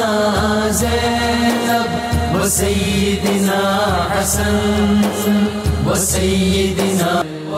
زینب و سیدنا حسن و سیدنا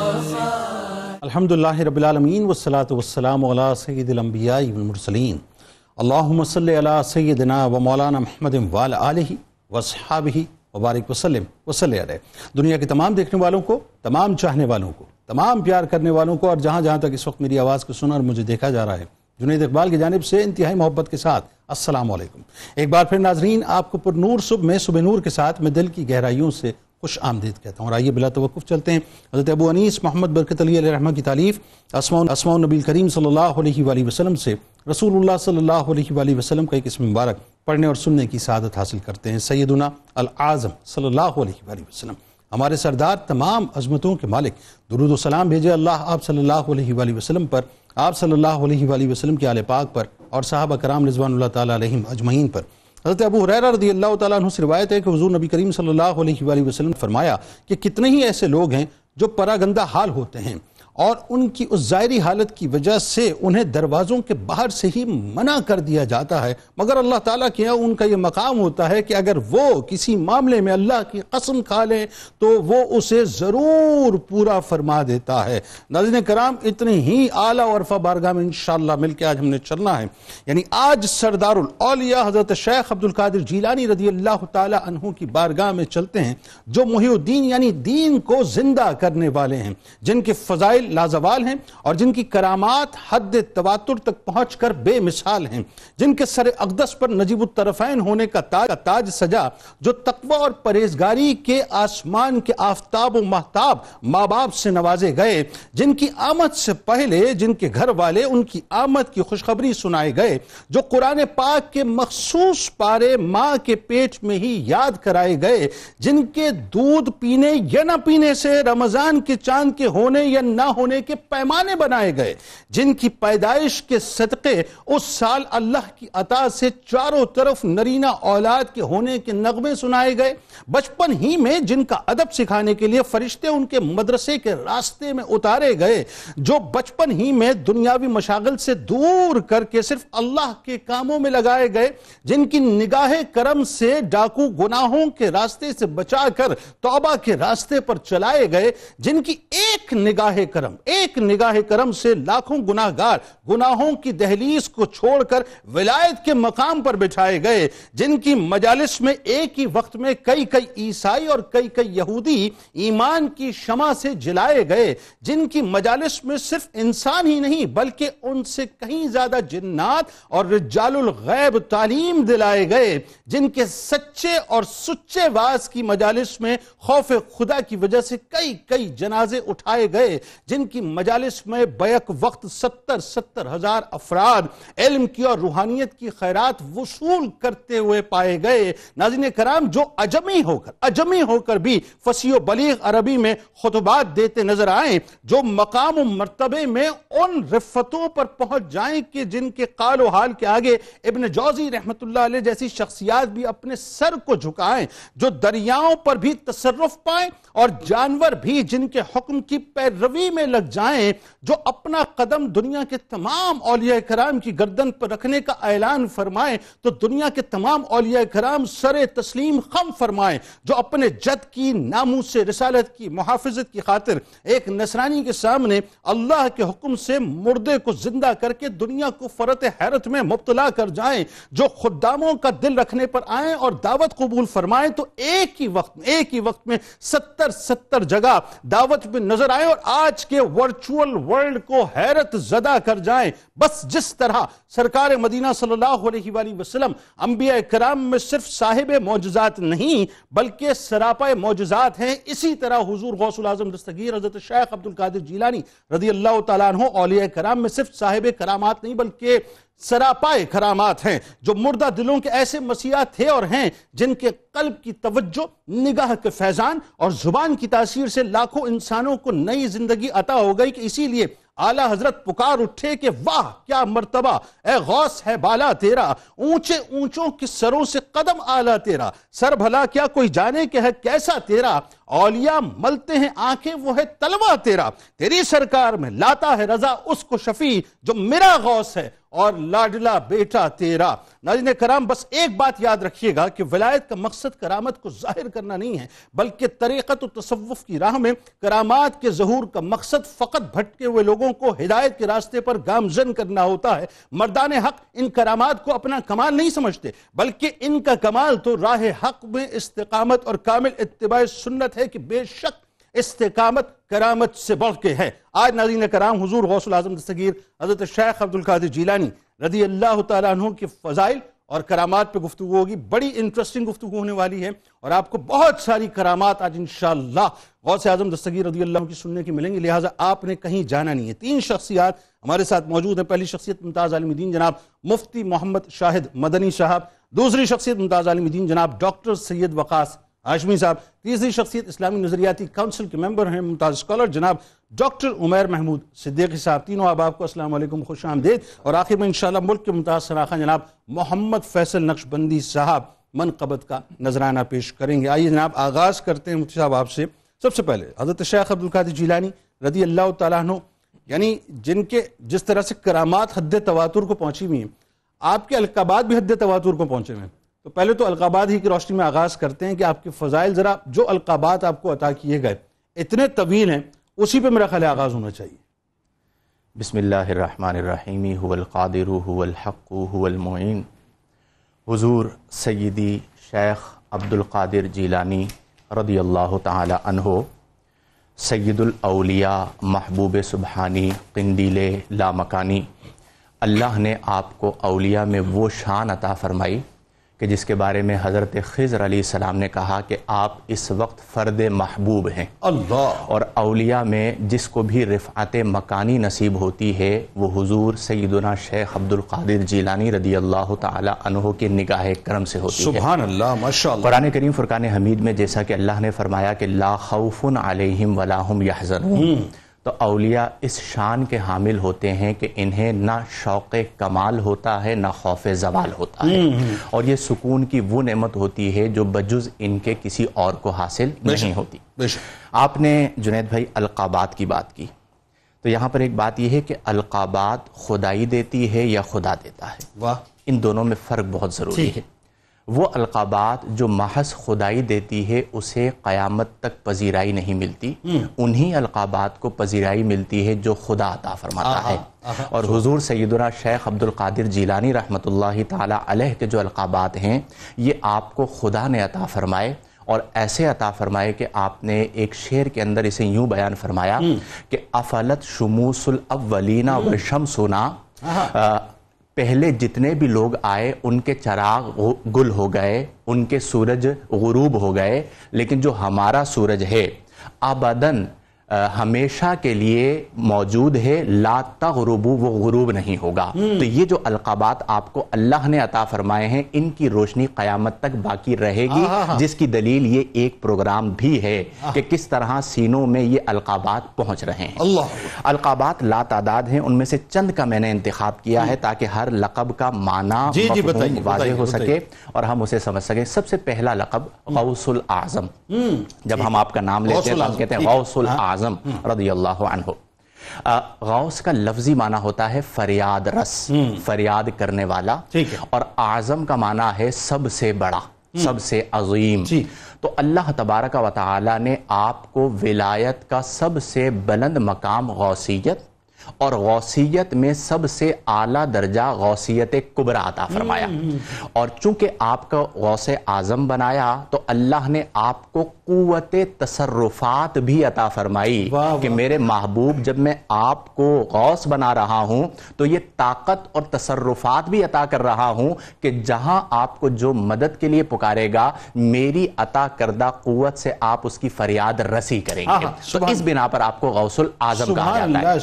الحمدللہ رب العالمین والصلاة والسلام علی سید الانبیاء والمرسلین اللہم صلی علی سیدنا و مولانا محمد وعلی آلہ واصحابہ وبارک وسلم وصلی علیہ۔ دنیا کے تمام دیکھنے والوں کو، تمام چاہنے والوں کو، تمام پیار کرنے والوں کو، اور جہاں جہاں تک اس وقت میری آواز کو سنا اور مجھے دیکھا جا رہا ہے، جنید اقبال کی جانب سے انتہائی محبت کے ساتھ السلام علیکم۔ ایک بار پھر ناظرین، آپ کو پر نور صبح میں صبح نور کے ساتھ میں دل کی گہرائیوں سے خوش آمدید کہتا ہوں، اور آئیے بلا توقف چلتے ہیں حضرت ابو انیس محمد برکت علی علیہ رحمہ کی تالیف اسماء النبی کریم صلی اللہ علیہ وآلہ وسلم سے رسول اللہ صلی اللہ علیہ وآلہ وسلم کا ایک اسم مبارک پڑھنے اور سننے کی سعادت حاصل کرتے ہیں۔ سیدنا العظم صلی اللہ علیہ وآلہ وسلم، ہمارے سردار، تمام عظمتوں کے مالک، درود و سلام بھیجے اللہ آپ صلی اللہ علیہ وآلہ وسلم پر، آپ صلی اللہ علیہ وآلہ وسلم کے آل پاک پر، اور صحابہ کرام رضوان اللہ تعالیٰ علیہم اجمعین پر۔ حضرت ابو ہریرہ رضی اللہ تعالیٰ عنہ سے روایت ہے کہ حضور نبی کریم صلی اللہ علیہ وآلہ وسلم نے فرمایا کہ کتنے ہی ایسے لوگ ہیں جو پراگندہ حال ہوتے ہیں، اور ان کی اس ظاہری حالت کی وجہ سے انہیں دروازوں کے باہر سے ہی منع کر دیا جاتا ہے، مگر اللہ تعالیٰ کے یہاں ان کا یہ مقام ہوتا ہے کہ اگر وہ کسی معاملے میں اللہ کی قسم کھا لیں تو وہ اسے ضرور پورا فرما دیتا ہے۔ ناظرین کرام، اتنی ہی اعلیٰ و عرفہ بارگاہ میں انشاءاللہ مل کے آج ہم نے چلنا ہے، یعنی آج سردار الاولیاء حضرت شیخ عبدالقادر جیلانی رضی اللہ تعالیٰ عنہ کی بارگاہ میں چلتے ہیں، جو محی الدین یعنی دین کو زندہ کرنے والے ہیں، جن کے فضائل لازوال ہیں اور جن کی کرامات حد تواتر تک پہنچ کر بے مثال ہیں، جن کے سر اقدس پر نجیب الطرفین ہونے کا تاج سجا، جو تقوی اور پرہیزگاری کے آسمان کے آفتاب و مہتاب ماں باپ سے نوازے گئے، جن کی آمد سے پہلے جن کے گھر والے ان کی آمد کی خوشخبری سنائے گئے، جو قرآن پاک کے مخصوص پارے ماں کے پیٹ میں ہی یاد کرائے گئے، جن کے دودھ پینے یا نہ پینے سے رمضان کے چاند کے ہونے یا نہ ہونے کے پیمانے بنائے گئے، جن کی پیدائش کے صدقے اس سال اللہ کی عطا سے چاروں طرف نرینہ اولاد کے ہونے کے نغمے سنائے گئے، بچپن ہی میں جن کا ادب سکھانے کے لیے فرشتے ان کے مدرسے کے راستے میں اتارے گئے، جو بچپن ہی میں دنیاوی مشاغل سے دور کر کے صرف اللہ کے کاموں میں لگائے گئے، جن کی نگاہ کرم سے ڈاکو گناہوں کے راستے سے بچا کر توبہ کے راستے پر چلائے گئے، جن کی ایک نگاہ کرم سے لاکھوں گناہگار گناہوں کی دہلیز کو چھوڑ کر ولایت کے مقام پر بٹھائے گئے، جن کی مجالس میں ایک ہی وقت میں کئی عیسائی اور کئی یہودی ایمان کی شمع سے جلائے گئے، جن کی مجالس میں صرف انسان ہی نہیں بلکہ ان سے کہیں زیادہ جنات اور رجال الغیب تعلیم دلائے گئے، جن کے سچے اور سچے واعظ کی مجالس میں خوف خدا کی وجہ سے کئی جنازے اٹھائے گئے، جن کی مجالس میں بیک وقت 70 ہزار افراد علم کی اور روحانیت کی خیرات وصول کرتے ہوئے پائے گئے۔ ناظرین کرام، جو اجمی ہو کر بھی فصیح و بلیغ عربی میں خطبات دیتے نظر آئیں، جو مقام و مرتبے میں ان رفتوں پر پہنچ جائیں کہ جن کے قال و حال کے آگے ابن جوزی رحمت اللہ علیہ جیسی شخصیات بھی اپنے سر کو جھکائیں، جو دریاؤں پر بھی تصرف پائیں اور جانور بھی جن کے حکم کی پیروی میں لگ جائیں، جو اپنا قدم دنیا کے تمام اولیاء کرام کی گردن پر رکھنے کا اعلان فرمائیں تو دنیا کے تمام اولیاء کرام سر تسلیم خم فرمائیں، جو اپنے جد کی ناموس رسالت کی محافظت کی خاطر ایک نصرانی کے سامنے اللہ کے حکم سے مردے کو زندہ کر کے دنیا کو فرت حیرت میں مبتلا کر جائیں، جو خداموں کا دل رکھنے پر آئیں اور دعوت قبول فرمائیں تو ایک ہی وقت میں 70 جگہ دعوت میں نظر آئیں اور آج کے ورچول ورلڈ کو حیرت زدہ کر جائیں۔ بس جس طرح سرکار مدینہ صلی اللہ علیہ وآلہ وسلم انبیاء کرام میں صرف صاحب معجزات نہیں بلکہ سراپا معجزات ہیں، اسی طرح حضور غوث العظم دستگیر حضرت شیخ عبدالقادر جیلانی رضی اللہ تعالیٰ عنہ اولیاء کرام میں صرف صاحب کرامات نہیں بلکہ سراپائے کرامات ہیں، جو مردہ دلوں کے ایسے مسیحا تھے اور ہیں جن کے قلب کی توجہ، نگاہ کے فیضان اور زبان کی تاثیر سے لاکھوں انسانوں کو نئی زندگی عطا ہو گئی کہ اسی لیے اعلیٰ حضرت پکار اٹھے کہ واہ کیا مرتبہ اے غوث ہے بالا تیرا، اونچے اونچوں کے سروں سے قدم اعلیٰ تیرا، سر بھلا کیا کوئی جانے کہ ہے کیسا تیرا، اولیاء ملتے ہیں آنکھیں وہ ہے طلبہ تیرا، تیری سرکار میں لاتا ہے رضا اس کو شفیع جو میرا غوث ہے اور لاڈلا بیٹا تیرا۔ ناظرین کرام، بس ایک بات یاد رکھیے گا کہ ولایت کا مقصد کرامت کو ظاہر کرنا نہیں ہے، بلکہ طریقت و تصوف کی راہ میں کرامات کے ظہور کا مقصد فقط بھٹکے ہوئے لوگوں کو ہدایت کے راستے پر گامزن کرنا ہوتا ہے۔ مردان حق ان کرامات کو اپنا کمال نہیں سمجھتے، بلکہ ان کا کمال تو راہ حق میں استقامت اور کامل اتباع سنت ہے کہ بے شک استقامت کرامت سے بڑھ کے ہے۔ آج ناظرین کرام حضور غوث العظم دستگیر حضرت شیخ عبدالقادر جیلانی رضی اللہ تعالیٰ عنہ کے فضائل اور کرامات پہ گفتگو ہوگی۔ بڑی انٹرسٹنگ گفتگو ہونے والی ہے اور آپ کو بہت ساری کرامات آج انشاءاللہ غوث اعظم دستگیر رضی اللہ عنہ کی سننے کی ملیں گی، لہٰذا آپ نے کہیں جانا نہیں ہے۔ 3 شخصیات ہمارے ساتھ موجود ہیں۔ پہلی شخصیت ممتاز عالم دین جناب مفتی محمد شاہد مدنی صاحب، دوسری شخصیت ممتاز عالم دین جناب ڈاکٹر سید وقاص ہاشمی صاحب، تیسری شخصیت اسلامی نظریاتی کونسل کے ممبر ہیں ممتاز اسکالر جناب ڈاکٹر عمیر محمود صدیقی صاحب۔ تینوں احباب کو السلام علیکم، خوش آمدید۔ اور آخر میں انشاءاللہ ملک کے ممتاز سراخاں جناب محمد فیصل نقشبندی صاحب منقبت کا نذرانہ پیش کریں گے۔ آئیے جناب آغاز کرتے ہیں مفتی صاحب آپ سے۔ سب سے پہلے حضرت شیخ عبدالقادر جیلانی رضی اللہ تعالیٰ عنہ، یعنی جن کے جس طرح سے کرامات حد تواتر کو پہنچی ہوئی ہیں، آپ کے القابات بھی حد تواتر کو پہنچے ہوئے ہیں، تو پہلے تو القابات ہی کی روشنی میں آغاز کرتے ہیں کہ آپ کے فضائل، ذرا جو القابات آپ کو عطا کیے گئے اتنے طویل ہیں، اسی پہ میرا خیال آغاز ہونا چاہیے۔ بسم اللہ الرحمن الرحیم، هو القادر هو الحق هو المعین۔ حضور سیدی شیخ عبدالقادر جیلانی رضی اللہ تعالی عنہ، سید الاولیاء، محبوب سبحانی، قندیل لامکانی، اللہ نے آپ کو اولیاء میں وہ شان عطا فرمائی کہ جس کے بارے میں حضرت خضر علیہ السلام نے کہا کہ آپ اس وقت فرد محبوب ہیں۔ اللہ۔ اور اولیاء میں جس کو بھی رفعت مکانی نصیب ہوتی ہے وہ حضور سیدنا شیخ عبدالقادر جیلانی رضی اللہ تعالی عنہ کے نگاہ کرم سے ہوتی ہے۔ سبحان اللہ، ماشاءاللہ۔ قرآن کریم فرقان حمید میں جیسا کہ اللہ نے فرمایا کہ لا خوف علیہم ولا ہم یحزنون، تو اولیاء اس شان کے حامل ہوتے ہیں کہ انہیں نہ شوق کمال ہوتا ہے نہ خوف زوال ہوتا ہے، اور یہ سکون کی وہ نعمت ہوتی ہے جو بجز ان کے کسی اور کو حاصل نہیں ہوتی۔ آپ نے جنید بھائی القابات کی بات کی، تو یہاں پر ایک بات یہ ہے کہ القابات خدائی دیتی ہے یا خدا دیتا ہے؟ واہ، ان دونوں میں فرق بہت ضروری ہے۔ وہ القابات جو محض خدائی دیتی ہے اسے قیامت تک پذیرائی نہیں ملتی، انہی القابات کو پذیرائی ملتی ہے جو خدا عطا فرماتا ہے۔ اور حضور سیدنا شیخ عبدالقادر جیلانی رحمۃ اللہ تعالی علیہ کے جو القابات ہیں یہ آپ کو خدا نے عطا فرمائے، اور ایسے عطا فرمائے کہ آپ نے ایک شعر کے اندر اسے یوں بیان فرمایا کہ افلت شموس الاولین وشمسنا، پہلے جتنے بھی لوگ آئے ان کے چراغ گل ہو گئے، ان کے سورج غروب ہو گئے، لیکن جو ہمارا سورج ہے ابداً ہمیشہ کے لیے موجود ہے، لا تغرب، وہ غروب نہیں ہوگا۔ تو یہ جو القابات آپ کو اللہ نے عطا فرمائے ہیں ان کی روشنی قیامت تک باقی رہے گی، جس کی دلیل یہ ایک پروگرام بھی ہے کہ کس طرح سینوں میں یہ القابات پہنچ رہے ہیں۔ القابات لا تعداد ہیں، ان میں سے چند کا میں نے انتخاب کیا ہے تاکہ ہر لقب کا معنی مفہوم واضح ہو سکے اور ہم اسے سمجھ سکیں۔ سب سے پہلا لقب غوث الاعظم، جب ہم آپ کا نام لیتے ہیں تو ہم کہتے ہیں غوث الاعظم رضی اللہ عنہ۔ غوث کا لفظی معنی ہوتا ہے فریاد رس، فریاد کرنے والا، اور اعظم کا معنی ہے سب سے بڑا، سب سے عظیم۔ تو اللہ تبارک و تعالی نے آپ کو ولایت کا سب سے بلند مقام غوثیت اور غوثیت میں سب سے اعلیٰ درجہ غوثیت کبریٰ عطا فرمایا، اور چونکہ آپ کا غوث اعظم بنایا تو اللہ نے آپ کو قوت تصرفات بھی عطا فرمائی کہ میرے محبوب جب میں آپ کو غوث بنا رہا ہوں تو یہ طاقت اور تصرفات بھی عطا کر رہا ہوں کہ جہاں آپ کو جو مدد کے لیے پکارے گا میری عطا کردہ قوت سے آپ اس کی فریاد رسی کریں گے، تو اس بنا پر آپ کو غوث الاعظم کہا جاتا ہے۔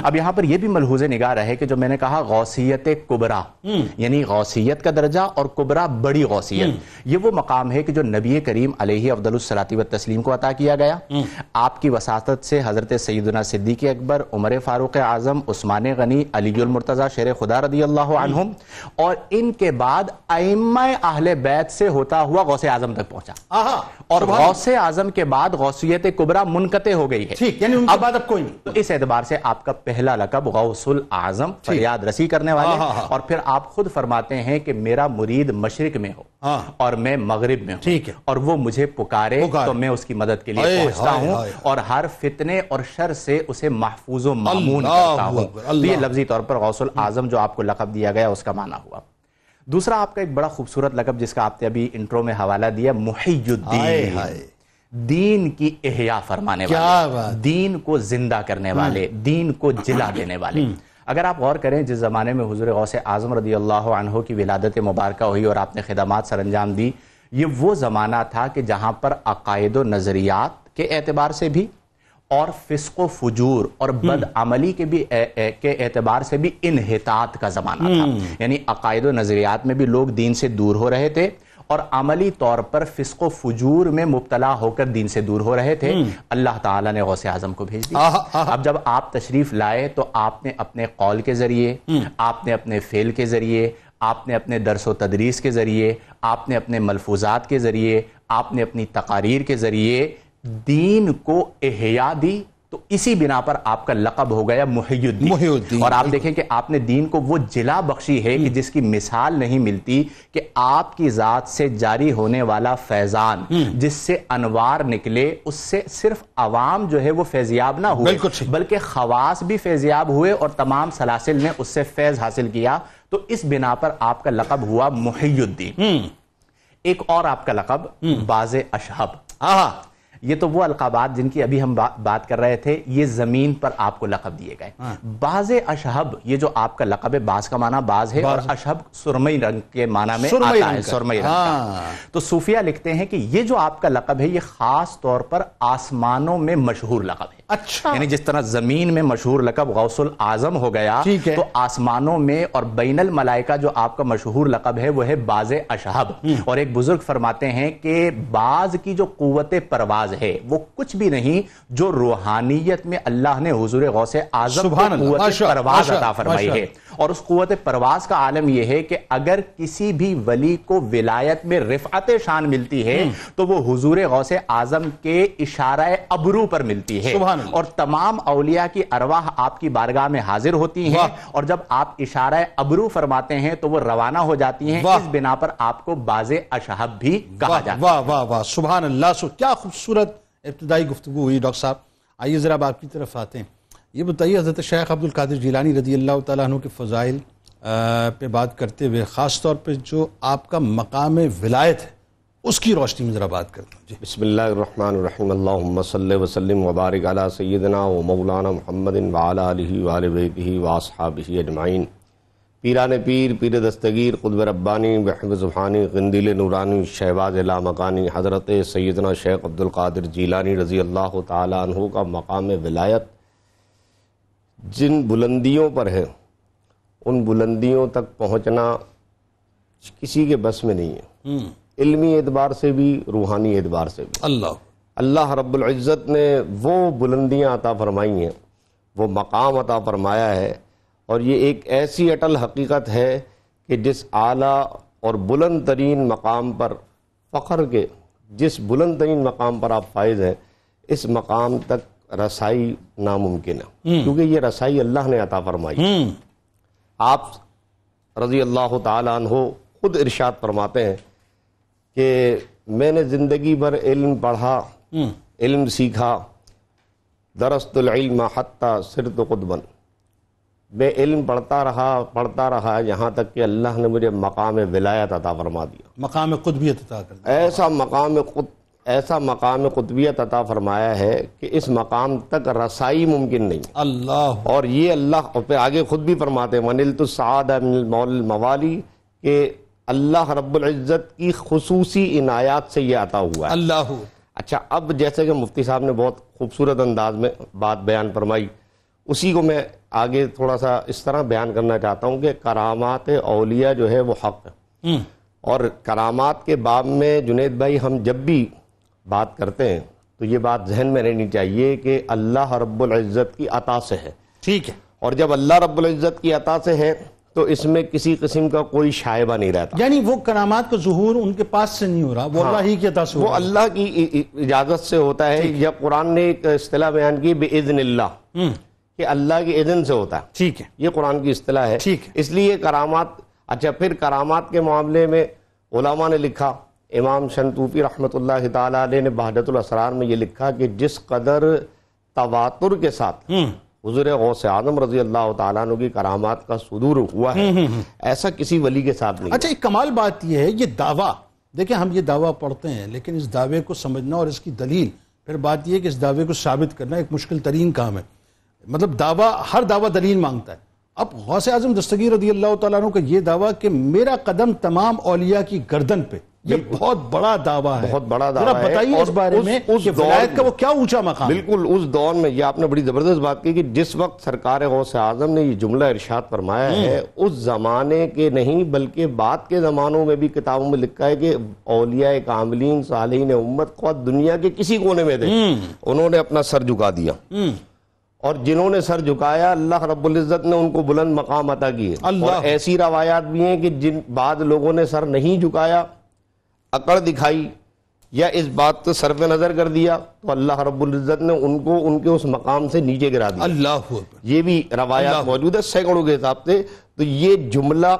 اب یہاں پر یہ بھی ملحوظ نگاہ رہے کہ جو میں نے کہا غوثیت کبریٰ، یعنی غوثیت کا درجہ اور کبریٰ بڑی غوثیت، یہ وہ مقام ہے کہ جو نبی کریم علیہ افضل الصلاۃ والتسلیم کو عطا کیا گیا. آپ کی وساطت سے حضرت سیدنا صدیق اکبر، عمر فاروق اعظم، عثمان غنی، علی المرتضیٰ شیر خدا رضی اللہ عنہم، اور ان کے بعد ائمہ اہل بیت سے ہوتا ہوا غوث اعظم تک پہنچا. اور غوث اعظم کے بعد غوثیت کبریٰ منقطع ہو گئی ہے. ٹھیک، یعنی ان کے بعد اب کوئی نہیں. تو اس اعتبار سے آپ کا پہلا لقب غوث الاعظم، فریاد رسی کرنے والے. اور پھر آپ خود فرماتے ہیں کہ میرا مرید مشرق میں ہو اور میں مغرب میں ہوں، اور وہ مجھے پکارے تو میں اس کی مدد کے لیے پہنچتا ہوں، اور ہر فتنے اور شر سے اسے محفوظ و مامون کرتا ہوں. تو یہ لفظی طور پر غوث الاعظم جو آپ کو لقب دیا گیا اس کا معنی ہوا. دوسرا آپ کا ایک بڑا خوبصورت لقب جس کا آپ نے ابھی انٹرو میں حوالہ دیا، محی الدین، دین کی احیاء فرمانے والے، دین کو زندہ کرنے والے، دین کو جلا دینے والے. اگر آپ غور کریں جس زمانے میں حضور غوث اعظم رضی اللہ عنہ کی ولادت مبارکہ ہوئی اور آپ نے خدمات سر انجام دی، یہ وہ زمانہ تھا کہ جہاں پر عقائد و نظریات کے اعتبار سے بھی اور فسق و فجور اور بد عملی کے اعتبار سے بھی انحطاط کا زمانہ تھا. یعنی عقائد و نظریات میں بھی لوگ دین سے دور ہو رہے تھے اور عملی طور پر فسق و فجور میں مبتلا ہو کر دین سے دور ہو رہے تھے. اللہ تعالیٰ نے غوث اعظم کو بھیج دیا. اب جب آپ تشریف لائے تو آپ نے اپنے قول کے ذریعے، آپ نے اپنے فعل کے ذریعے، آپ نے اپنے درس و تدریس کے ذریعے، آپ نے اپنے ملفوظات کے ذریعے، آپ نے اپنی تقاریر کے ذریعے دین کو احیاء دی. تو اسی بنا پر آپ کا لقب ہو گیا محی الدین. اور آپ دیکھیں کہ آپ نے دین کو وہ جلا بخشی ہے کہ جس کی مثال نہیں ملتی، کہ آپ کی ذات سے جاری ہونے والا فیضان جس سے انوار نکلے، اس سے صرف عوام جو ہے وہ فیضیاب نہ ہوئے بلکہ خواص بھی فیضیاب ہوئے اور تمام سلاسل نے اس سے فیض حاصل کیا. تو اس بنا پر آپ کا لقب ہوا محی الدین. ایک اور آپ کا لقب باز اشہب. یہ تو وہ القابات جن کی ابھی ہم بات کر رہے تھے، یہ زمین پر آپ کو لقب دیے گئے. باز اشہب، یہ جو آپ کا لقب ہے، باز کا معنی باز ہے اور اشہب سرمئی رنگ کے معنی میں آتا ہے، سرمئی رنگ کا. تو صوفیہ لکھتے ہیں کہ یہ جو آپ کا لقب ہے یہ خاص طور پر آسمانوں میں مشہور لقب ہے. اچھا، یعنی جس طرح زمین میں مشہور لقب غوث الاعظم ہو گیا، تو آسمانوں میں اور بین الملائکہ جو آپ کا مشہور لقب ہے وہ ہے باز اشہب. اور ایک بزرگ فرماتے ہیں کہ باز کی جو قوت پرواز ہے وہ کچھ بھی نہیں جو روحانیت میں اللہ نے حضور غوث اعظم کو قوت پرواز عطا فرمائی ہے. اور اس قوت پرواز کا عالم یہ ہے کہ اگر کسی بھی ولی کو ولایت میں رفعت شان ملتی ہے تو وہ حضور غوث اعظم کے اشارہ ابرو پر ملتی ہے. اور تمام اولیاء کی ارواح آپ کی بارگاہ میں حاضر ہوتی ہیں، اور جب آپ اشارہ ابرو فرماتے ہیں تو وہ روانہ ہو جاتی ہیں. اس بنا پر آپ کو باز اشہب بھی کہا جاتا ہے. واہ واہ واہ، سبحان اللہ. کیا خوبصورت ابتدائی گفتگو ہوئی. ڈاکٹر صاحب آئیے ذرا آپ کی طرف آتے ہیں. یہ بتائیے حضرت شیخ عبد القادر جیلانی رضی اللہ تعالیٰ عنہ کے فضائل پہ بات کرتے ہوئے خاص طور پہ جو آپ کا مقام ولایت ہے اس کی روشنی میں ذرا بات کرتے ہیں. بسم اللہ الرحمن الرحیم. اللہم صلی وسلم وبارک علی سیدنا و مولانا محمد وعلی آلہ وآل بیتہ واصحابہ اجمعین. پیران پیر، پیر دستگیر، قطب ربانی، بحب سبحانی، قندیل نورانی، شہباز لامکانی، حضرت سیدنا شیخ عبد القادر جیلانی رضی اللہ تعالیٰ عنہ کا مقام ولایت جن بلندیوں پر ہے، ان بلندیوں تک پہنچنا کسی کے بس میں نہیں ہے، علمی اعتبار سے بھی، روحانی اعتبار سے بھی. اللہ رب العزت نے وہ بلندیاں عطا فرمائی ہیں، وہ مقام عطا فرمایا ہے. اور یہ ایک ایسی اٹل حقیقت ہے کہ جس اعلیٰ اور بلند ترین مقام پر فخر کے، جس بلند ترین مقام پر آپ فائز ہیں، اس مقام تک رسائی ناممکن ہے، کیونکہ یہ رسائی اللہ نے عطا فرمائی. آپ رضی اللہ تعالیٰ عنہ خود ارشاد فرماتے ہیں کہ میں نے زندگی بھر علم پڑھا، علم سیکھا، درست العلم حتی صرت قطبا. میں علم پڑھتا رہا یہاں تک کہ اللہ نے مجھے مقام ولایت عطا فرما دیا، مقام قطبیت عطا کر دیا. ایسا مقام قطبیت عطا فرمایا ہے کہ اس مقام تک رسائی ممکن نہیں. اللہ. اور یہ اللہ اور پھر آگے خود بھی فرماتے ہیں وَنِلْتُ السَّعَادَ مِنَ الْمَوْلِ الْمَوَالِي، کہ اللہ رب العزت کی خصوصی عنایات سے یہ عطا ہوا ہے. اللہ. اچھا، اب جیسے کہ مفتی صاحب نے بہت خوبصورت انداز میں بات بیان فرمائی، اسی کو میں آگے تھوڑا سا اس طرح بیان کرنا چاہتا ہوں کہ کرامات اولیاء جو ہے وہ حق ہے، اور کرامات کے باب میں جنید بھائی ہم جب بھی بات کرتے ہیں تو یہ بات ذہن میں رہنی چاہیے کہ اللہ رب العزت کی عطا سے ہے، ٹھیک ہے، اور جب اللہ رب العزت کی عطا سے ہے تو اس میں کسی قسم کا کوئی شائبہ نہیں رہتا، یعنی وہ کرامات کا ظہور ان کے پاس سے نہیں ہو رہا، وہ اللہ ہی کی عطا سے ہو وہ رہا ہے۔ اللہ کی اجازت سے ہوتا ہے۔ جب قرآن نے ایک اصطلاح بیان کی بِإِذْنِ اللہ، کہ اللہ کی اذن سے ہوتا ہے، ٹھیک ہے، یہ قرآن کی اصطلاح ہے۔ ٹھیک ہے۔ اس لیے کرامات، اچھا پھر کرامات کے معاملے میں علماء نے لکھا، امام شنطوفی رحمۃ اللہ تعالیٰ علیہ نے بہجت الاسرار میں یہ لکھا کہ جس قدر تواتر کے ساتھ حضور غوث اعظم رضی اللہ تعالیٰ عنہ کی کرامات کا صدور ہوا ہے، ایسا کسی ولی کے ساتھ نہیں۔ اچھا ایک کمال بات یہ ہے، یہ دعویٰ، دیکھیں ہم یہ دعویٰ پڑھتے ہیں لیکن اس دعوے کو سمجھنا اور اس کی دلیل، پھر بات یہ ہے کہ اس دعوے کو ثابت کرنا ایک مشکل ترین کام ہے۔ مطلب دعویٰ، ہر دعویٰ دلیل مانگتا ہے۔ اب غوث اعظم دستگیر رضی اللہ تعالیٰ عنہ کا یہ دعویٰ کہ میرا قدم تمام اولیاء کی گردن پہ، یہ بہت بڑا دعویٰ ہے، بہت بڑا ذرا دعویٰ ہے۔ بتائیے اس بارے میں کہ ولایت کا وہ کیا اونچا مقام ہے۔ بالکل اس دور میں، یہ آپ نے بڑی زبردست بات کی کہ جس وقت سرکار غوث اعظم نے یہ جملہ ارشاد فرمایا ہے، اس زمانے کے نہیں بلکہ بعد کے زمانوں میں بھی کتابوں میں لکھا ہے کہ اولیاء کاملین صالحین امت خواہ دنیا کے کسی کونے میں تھے، انہوں نے اپنا سر جھکا دیا، اور جنہوں نے سر جھکایا اللہ رب العزت نے ان کو بلند مقام عطا کیے۔ اور ایسی روایات بھی ہیں کہ جن بعد لوگوں نے سر نہیں جھکایا، اکڑ دکھائی یا اس بات کو صرف نظر کر دیا، تو اللہ رب العزت نے ان کو ان کے اس مقام سے نیچے گرا دیا۔ اللہ اکبر، یہ بھی روایات موجود ہے سینکڑوں کے حساب سے۔ تو یہ جملہ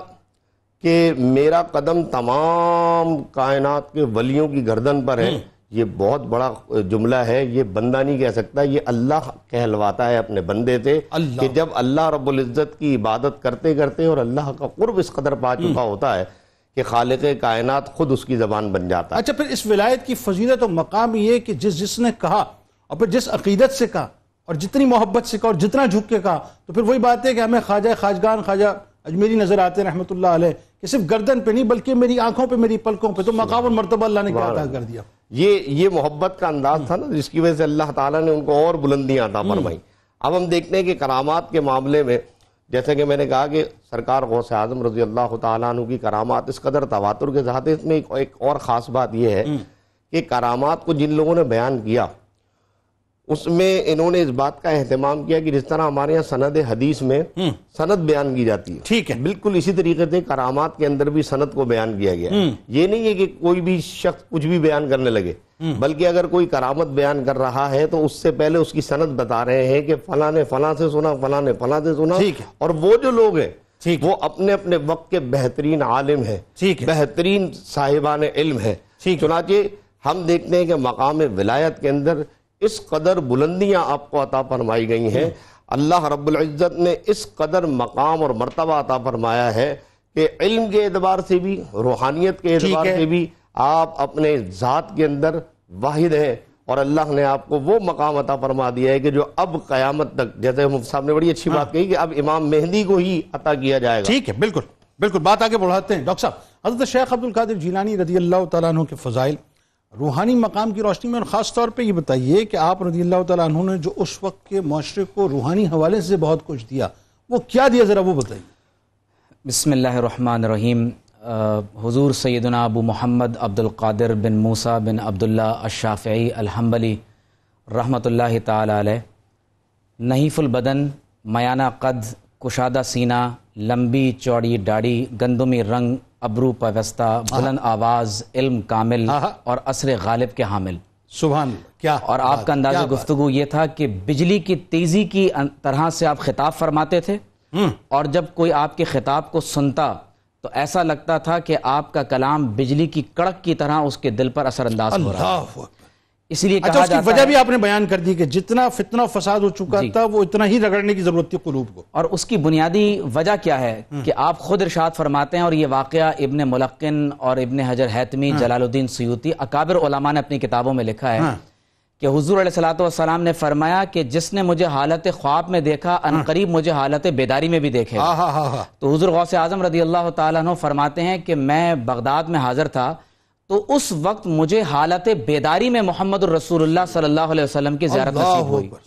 کہ میرا قدم تمام کائنات کے ولیوں کی گردن پر ہے، یہ بہت بڑا جملہ ہے، یہ بندہ نہیں کہہ سکتا، یہ اللہ کہلواتا ہے اپنے بندے سے، کہ جب اللہ رب العزت کی عبادت کرتے کرتے اور اللہ کا قرب اس قدر پا چکا ہوتا ہے کہ خالق کائنات خود اس کی زبان بن جاتا ہے۔ اچھا پھر اس ولایت کی فضیلت و مقام یہ کہ جس نے کہا اور پھر جس عقیدت سے کہا اور جتنی محبت سے کہا اور جتنا جھک کے کہا، تو پھر وہی بات ہے کہ ہمیں خواجہ خواجگان خواجہ اجمیری نظر آتے ہیں رحمۃ اللہ علیہ، کہ صرف گردن پہ نہیں بلکہ میری آنکھوں پہ، میری پلکوں پہ، تو مقام اور مرتبہ اللہ نے کیا عطا کر دیا۔ یہ محبت کا انداز تھا نا، جس کی وجہ سے اللہ تعالیٰ نے ان کو اور بلندیاں عطا فرمائی۔ اب ہم دیکھتے ہیں کہ کرامات کے معاملے میں، جیسے کہ میں نے کہا کہ سرکار غوث اعظم رضی اللہ تعالیٰ عنہ کی کرامات اس قدر تواتر کے ساتھ، اس میں ایک اور خاص بات یہ ہے کہ کرامات کو جن لوگوں نے بیان کیا اس میں انہوں نے اس بات کا اہتمام کیا کہ جس طرح ہمارے یہاں سند حدیث میں سند بیان کی جاتی ہے، ٹھیک ہے، بالکل اسی طریقے سے کرامات کے اندر بھی سند کو بیان کیا گیا ہے۔ یہ نہیں ہے کہ کوئی بھی شخص کچھ بھی بیان کرنے لگے، بلکہ اگر کوئی کرامت بیان کر رہا ہے تو اس سے پہلے اس کی سند بتا رہے ہیں کہ فلاں نے فلاں سے سنا، فلاں نے فلاں سے سنا، اور وہ جو لوگ ہیں وہ اپنے اپنے وقت کے بہترین عالم ہیں، بہترین صاحبان علم ہیں۔ چنانچہ ہم دیکھتے ہیں کہ مقام ولایت کے اندر اس قدر بلندیاں آپ کو عطا فرمائی گئی ہیں، اللہ رب العزت نے اس قدر مقام اور مرتبہ عطا فرمایا ہے کہ علم کے اعتبار سے بھی، روحانیت کے اعتبار سے بھی آپ اپنے ذات کے اندر واحد ہیں، اور اللہ نے آپ کو وہ مقام عطا فرما دیا ہے کہ جو اب قیامت تک، جیسے مفتی صاحب نے بڑی اچھی بات کہی کہ اب امام مہدی کو ہی عطا کیا جائے گا۔ ٹھیک ہے، بالکل بالکل، بات آگے بڑھاتے ہیں۔ ڈاکٹر صاحب، حضرت شیخ عبد القادر جیلانی رضی اللہ تعالیٰ عنہ کے فضائل روحانی مقام کی روشنی میں، اور خاص طور پہ یہ بتائیے کہ آپ رضی اللہ تعالیٰ عنہ نے جو اس وقت کے معاشرے کو روحانی حوالے سے بہت کچھ دیا، وہ کیا دیا، ذرا وہ بتائیے۔ بسم اللہ الرحمن الرحیم۔ حضور سیدنا ابو محمد عبد القادر بن موسیٰ بن عبداللہ الشافعی الحنبلی رحمۃ اللہ تعالی علیہ، نحیف البدن، میانہ قد، کشادہ سینہ، لمبی چوڑی داڑھی، گندمی رنگ، ابرو پیوستہ، بلند آواز، علم کامل اور عصر غالب کے حامل۔ سبحان اللہ، کیا اور آپ کا انداز گفتگو یہ تھا کہ بجلی کی تیزی کی طرح سے آپ خطاب فرماتے تھے، اور جب کوئی آپ کے خطاب کو سنتا تو ایسا لگتا تھا کہ آپ کا کلام بجلی کی کڑک کی طرح اس کے دل پر اثر انداز ہو رہا ہے۔ اس لیے کہا اس کی وجہ بھی آپ نے بیان کر دی کہ جتنا فتنہ و فساد ہو چکا تھا وہ اتنا ہی رگڑنے کی ضرورت تھی قلوب کو، اور اس کی بنیادی وجہ کیا ہے کہ آپ خود ارشاد فرماتے ہیں، اور یہ واقعہ ابن ملقن اور ابن حجر حیتمی، جلال الدین سیوطی، اکابر علماء نے اپنی کتابوں میں لکھا ہے کہ حضور علیہ الصلوۃ والسلام نے فرمایا کہ جس نے مجھے حالت خواب میں دیکھا عنقریب مجھے حالت بیداری میں بھی دیکھے گا۔ تو حضور غوث اعظم رضی اللہ تعالیٰ عنہ فرماتے ہیں کہ میں بغداد میں حاضر تھا تو اس وقت مجھے حالت بیداری میں محمد الرسول اللہ صلی اللہ علیہ وسلم کی زیارت نصیب ہوئی،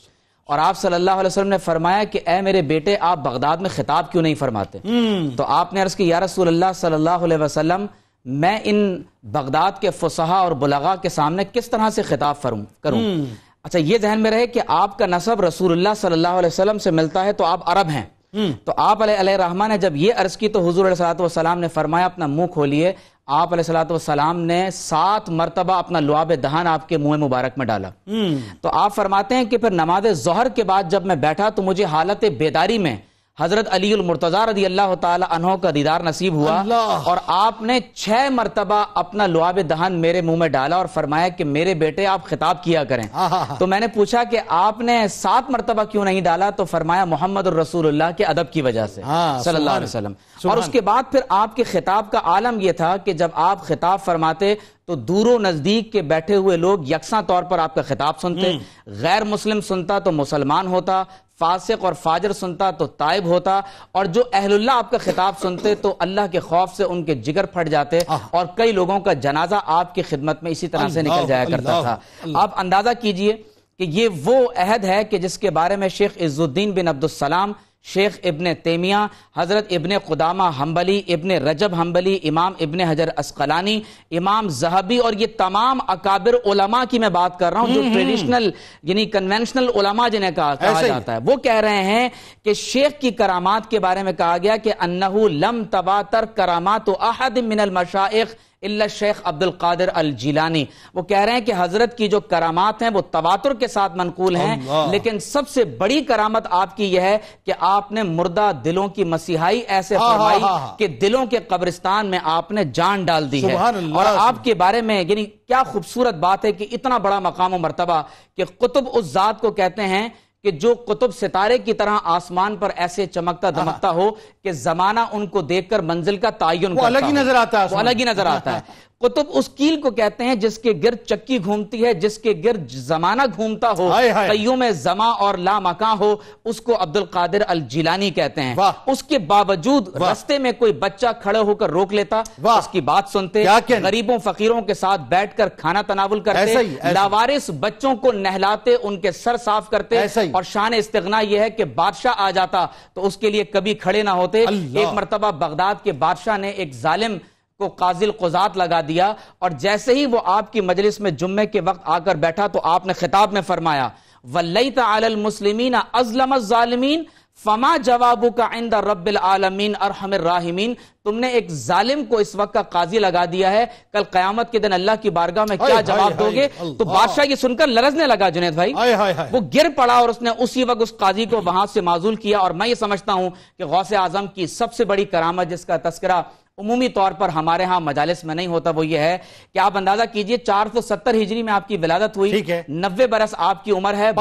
اور آپ صلی اللہ علیہ وسلم نے فرمایا کہ اے میرے بیٹے آپ بغداد میں خطاب کیوں نہیں فرماتے؟ تو آپ نے عرض کی یا رسول اللہ صلی اللہ علیہ وسلم میں ان بغداد کے فصحاء اور بلغاء کے سامنے کس طرح سے خطاب کروں؟ اچھا یہ ذہن میں رہے کہ آپ کا نسب رسول اللہ صلی اللہ علیہ وسلم سے ملتا ہے تو آپ عرب ہیں. تو آپ علیہ الرحمٰ نے جب یہ عرض کی تو حضور علیہ السلام نے فرمایا اپنا منہ کھولیے. آپ علیہ السلام نے 7 مرتبہ اپنا لعاب دہن آپ کے منہ مبارک میں ڈالا. تو آپ فرماتے ہیں کہ پھر نماز ظہر کے بعد جب میں بیٹھا تو مجھے حالت بیداری میں حضرت علی المرتضی رضی اللہ تعالی عنہ کا دیدار نصیب ہوا اور آپ نے 6 مرتبہ اپنا لعاب دہن میرے منہ میں ڈالا اور فرمایا کہ میرے بیٹے آپ خطاب کیا کریں. تو میں نے پوچھا کہ آپ نے 7 مرتبہ کیوں نہیں ڈالا؟ تو فرمایا محمد الرسول اللہ کے ادب کی وجہ سے صلی اللہ علیہ وسلم. اور اس کے بعد پھر آپ کے خطاب کا عالم یہ تھا کہ جب آپ خطاب فرماتے تو دور و نزدیک کے بیٹھے ہوئے لوگ یکساں طور پر آپ کا خطاب سنتے. غیر مسلم سنتا تو مسلمان ہوتا، فاسق اور فاجر سنتا تو تائب ہوتا، اور جو اہل اللہ آپ کا خطاب سنتے تو اللہ کے خوف سے ان کے جگر پھٹ جاتے اور کئی لوگوں کا جنازہ آپ کی خدمت میں اسی طرح سے نکل جایا کرتا تھا. آپ اندازہ کیجئے کہ یہ وہ عہد ہے کہ جس کے بارے میں شیخ عز الدین بن عبدالسلام، شیخ ابن تیمیہ، حضرت ابن قدامہ حنبلی، ابن رجب حنبلی، امام ابن حجر اسقلانی، امام ذہبی اور یہ تمام اکابر علماء کی میں بات کر رہا ہوں جو ٹریڈیشنل یعنی کنونشنل علماء جنہیں کہا جاتا ہے، وہ کہہ رہے ہیں کہ شیخ کی کرامات کے بارے میں کہا گیا کہ انہو لم تباتر کرامات احد من المشائخ الا شیخ عبد القادر الجیلانی. وہ کہہ رہے ہیں کہ حضرت کی جو کرامات ہیں وہ تواتر کے ساتھ منقول ہیں، لیکن سب سے بڑی کرامت آپ کی یہ ہے کہ آپ نے مردہ دلوں کی مسیحائی ایسے فرمائی کہ دلوں کے قبرستان میں آپ نے جان ڈال دی ہے. اور آپ کے بارے میں یعنی کیا خوبصورت بات ہے کہ اتنا بڑا مقام و مرتبہ کہ قطب اس ذات کو کہتے ہیں کہ جو قطب ستارے کی طرح آسمان پر ایسے چمکتا دمکتا ہو کہ زمانہ ان کو دیکھ کر منزل کا تعین وہ الگ ہی نظر آتا ہے، وہ الگ ہی نظر آتا ہے. قطب اس کیل کو کہتے ہیں جس کے گرد چکی گھومتی ہے، جس کے گرد زمانہ گھومتا ہو، قیوم زماں اور لا مکاں ہو، اس کو عبد القادر الجیلانی کہتے ہیں. اس کے باوجود رستے میں کوئی بچہ کھڑے ہو کر روک لیتا، اس کی بات سنتے، غریبوں فقیروں کے ساتھ بیٹھ کر کھانا تناول کرتے، لاوارث بچوں کو نہلاتے، ان کے سر صاف کرتے. اور شان استغنا یہ ہے کہ بادشاہ آ جاتا تو اس کے لیے کبھی کھڑے نہ ہوتے. ایک مرتبہ بغداد کے بادشاہ نے ایک ظالم کو قاضی القضات لگا دیا اور جیسے ہی وہ آپ کی مجلس میں جمعے کے وقت آ کر بیٹھا تو آپ نے خطاب میں فرمایا وَلَّيْتَ عَلَى الْمُسْلِمِينَ أَظْلَمَ الظَّالِمِينَ فَمَا جَوَابُكَ عِنْدَ رَبِّ الْعَالَمِينَ أَرْحَمِ الرَّاحِمِينَ. تم نے ایک ظالم کو اس وقت کا قاضی لگا دیا ہے، کل قیامت کے دن اللہ کی بارگاہ میں کیا جواب دو گے؟ تو بادشاہ یہ سن کر لرزنے لگا جنید بھائی، وہ گر پڑا اور اس نے اسی وقت اس قاضی کو وہاں سے معزول کیا. اور میں یہ سمجھتا ہوں کہ غوث اعظم کی سب سے بڑی کرامت جس کا تذکرہ عمومی طور پر ہمارے ہاں مجالس میں نہیں ہوتا وہ یہ ہے کہ آپ اندازہ کیجئے 470 ہجری میں آپ کی ولادت ہوئی، 90 برس آپ کی عمر ہے.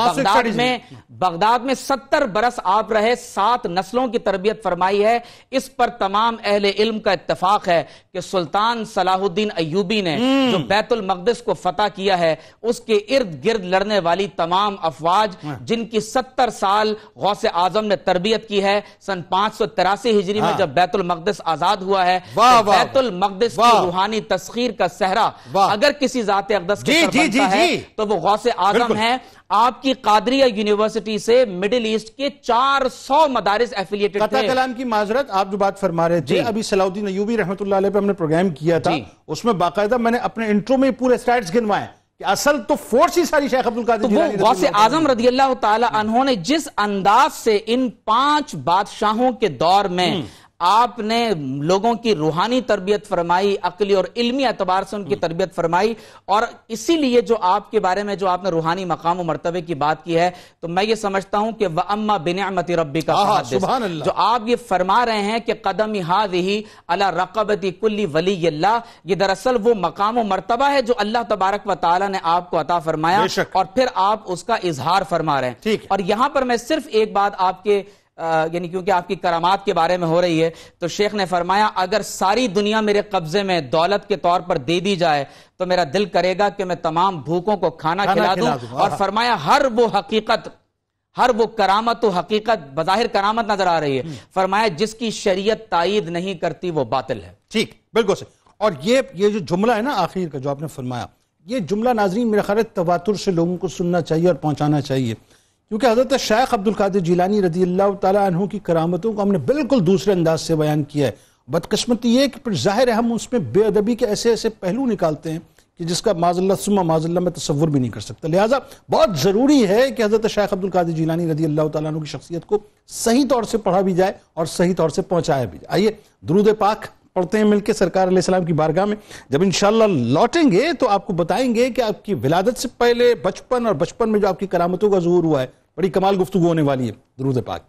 بغداد میں 70 برس آپ رہے، 7 نسلوں کی تربیت فرمائی ہے. اس پر تمام اہل علم کا اتفاق ہے کہ سلطان صلاح الدین ایوبی نے جو بیت المقدس کو فتح کیا ہے اس کے ارد گرد لڑنے والی تمام افواج جن کی 70 سال غوث اعظم نے تربیت کی ہے، سن 583 ہجری میں جب بیت المقدس آزاد ہوا ہے، بیت المقدس کی روحانی تسخیر کا صحرا اگر کسی ذات اقدس کے سر بنتا ہے تو وہ غوث اعظم ہے. آپ کی قادریہ یونیورسٹی سے مڈل ایسٹ کے 400 مدارس ایفیلیٹڈ تھے. قطع کلام کی معذرت، آپ جو بات فرما رہے تھے ابھی صلاح الدین ایوبی رحمۃ اللہ علیہ پہ ہم نے پروگرام کیا تھا، اس میں باقاعدہ میں نے اپنے انٹرو میں پورے سٹیٹس گنوائے کہ اصل تو فورس ہی ساری شیخ عبد القادر جیلانی. تو وہ غوث اعظم رضی اللہ تعالی عنہ نے جس انداز سے ان 5 بادشاہوں کے دور میں آپ نے لوگوں کی روحانی تربیت فرمائی، عقلی اور علمی اعتبار سے ان کی تربیت فرمائی، اور اسی لیے جو آپ کے بارے میں جو آپ نے روحانی مقام و مرتبے کی بات کی ہے تو میں یہ سمجھتا ہوں کہ وَأَمَّا بِنِعْمَةِ رَبِّكَ فَحَدِّثْ، جو آپ یہ فرما رہے ہیں کہ قدم هذه علی رقبۃ کل ولی اللہ، یہ دراصل وہ مقام و مرتبہ ہے جو اللہ تبارک و تعالی نے آپ کو عطا فرمایا اور پھر آپ اس کا اظہار فرما رہے ہیں. اور یہاں پر میں صرف ایک بات آپ کے یعنی کیونکہ آپ کی کرامات کے بارے میں ہو رہی ہے تو شیخ نے فرمایا اگر ساری دنیا میرے قبضے میں دولت کے طور پر دے دی جائے تو میرا دل کرے گا کہ میں تمام بھوکوں کو کھانا کھلا دوں. اور فرمایا ہر وہ حقیقت، ہر وہ کرامت و حقیقت بظاہر کرامت نظر آ رہی ہے، فرمایا جس کی شریعت تائید نہیں کرتی وہ باطل ہے. ٹھیک، بالکل صحیح. اور یہ جو جملہ ہے نا آخر کا جو آپ نے فرمایا، یہ جملہ ناظرین میرا خیال ہے تواتر سے لوگوں کو سننا چاہیے اور پہنچانا چاہیے کیونکہ حضرت شیخ عبد القادر جیلانی رضی اللہ تعالیٰ عنہ کی کرامتوں کو ہم نے بالکل دوسرے انداز سے بیان کیا ہے. بدقسمتی یہ کہ پھر ظاہر ہے ہم اس میں بے ادبی کے ایسے ایسے پہلو نکالتے ہیں کہ جس کا معاذ اللہ ثم معاذ اللہ میں تصور بھی نہیں کر سکتا. لہٰذا بہت ضروری ہے کہ حضرت شیخ عبد القادر جیلانی رضی اللہ تعالیٰ عنہ کی شخصیت کو صحیح طور سے پڑھا بھی جائے اور صحیح طور سے پہنچایا بھی جائے. آئیے درود پاک پڑھتے ہیں مل کے سرکار علیہ السلام کی بارگاہ میں. جب انشاءاللہ لوٹیں گے تو آپ کو بتائیں گے کہ آپ کی ولادت سے پہلے بچپن اور بچپن میں جو آپ کی کرامتوں کا ظہور ہوا ہے، بڑی کمال گفتگو ہونے والی ہے. درود پاک.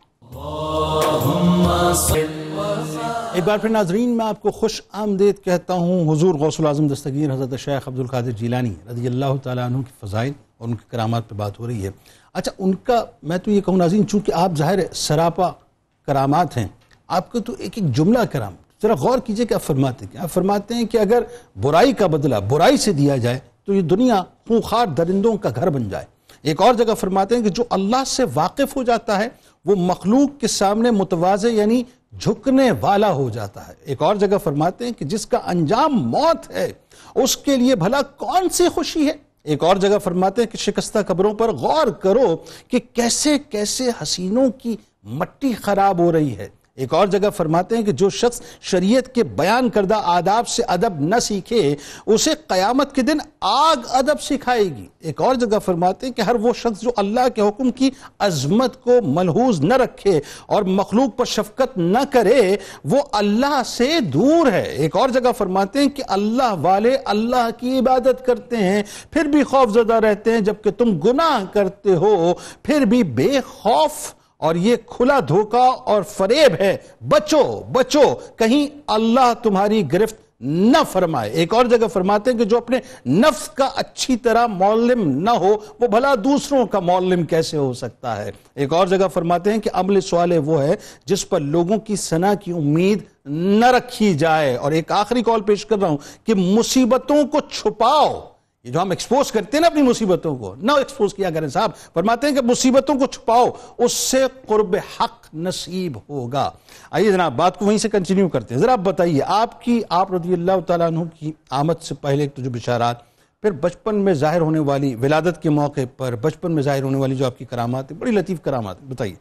ایک بار پھر ناظرین میں آپ کو خوش آمدید کہتا ہوں. حضور غوث العظم دستگیر حضرت شیخ عبد القادر جیلانی رضی اللہ تعالیٰ عنہ کی فضائل اور ان کی کرامات پہ بات ہو رہی ہے. اچھا ان کا میں تو یہ کہوں ناظرین، چونکہ آپ ظاہر سراپا کرامات ہیں، آپ کو تو ایک ایک جملہ کرام. ذرا غور کیجئے کہ آپ فرماتے ہیں. آپ فرماتے ہیں کہ اگر برائی کا بدلہ برائی سے دیا جائے تو یہ دنیا خونخوار درندوں کا گھر بن جائے. ایک اور جگہ فرماتے ہیں کہ جو اللہ سے واقف ہو جاتا ہے وہ مخلوق کے سامنے متواضع یعنی جھکنے والا ہو جاتا ہے. ایک اور جگہ فرماتے ہیں کہ جس کا انجام موت ہے اس کے لیے بھلا کون سی خوشی ہے. ایک اور جگہ فرماتے ہیں کہ شکستہ قبروں پر غور کرو کہ کیسے کیسے حسینوں کی مٹی خراب ہو رہی ہے. ایک اور جگہ فرماتے ہیں کہ جو شخص شریعت کے بیان کردہ آداب سے ادب نہ سیکھے اسے قیامت کے دن آگ ادب سکھائے گی. ایک اور جگہ فرماتے ہیں کہ ہر وہ شخص جو اللہ کے حکم کی عظمت کو ملحوظ نہ رکھے اور مخلوق پر شفقت نہ کرے وہ اللہ سے دور ہے. ایک اور جگہ فرماتے ہیں کہ اللہ والے اللہ کی عبادت کرتے ہیں پھر بھی خوف زدہ رہتے ہیں، جبکہ تم گناہ کرتے ہو پھر بھی بے خوف، اور یہ کھلا دھوکہ اور فریب ہے. بچو بچو کہیں اللہ تمہاری گرفت نہ فرمائے. ایک اور جگہ فرماتے ہیں کہ جو اپنے نفس کا اچھی طرح معلم نہ ہو وہ بھلا دوسروں کا معلم کیسے ہو سکتا ہے. ایک اور جگہ فرماتے ہیں کہ عمل صالح وہ ہے جس پر لوگوں کی ثنا کی امید نہ رکھی جائے. اور ایک آخری کال پیش کر رہا ہوں کہ مصیبتوں کو چھپاؤ. یہ جو ہم ایکسپوز کرتے ہیں نا اپنی مصیبتوں کو، نہ ایکسپوز کیا کریں صاحب. فرماتے ہیں کہ مصیبتوں کو چھپاؤ اس سے قرب حق نصیب ہوگا. آئیے جناب بات کو وہیں سے کنٹینیو کرتے ہیں. ذرا آپ بتائیے آپ رضی اللہ تعالیٰ عنہ کی آمد سے پہلے تو جو بشارات، پھر بچپن میں ظاہر ہونے والی ولادت کے موقع پر بچپن میں ظاہر ہونے والی جو آپ کی کرامات ہیں، بڑی لطیف کرامات ہیں، بتائیے.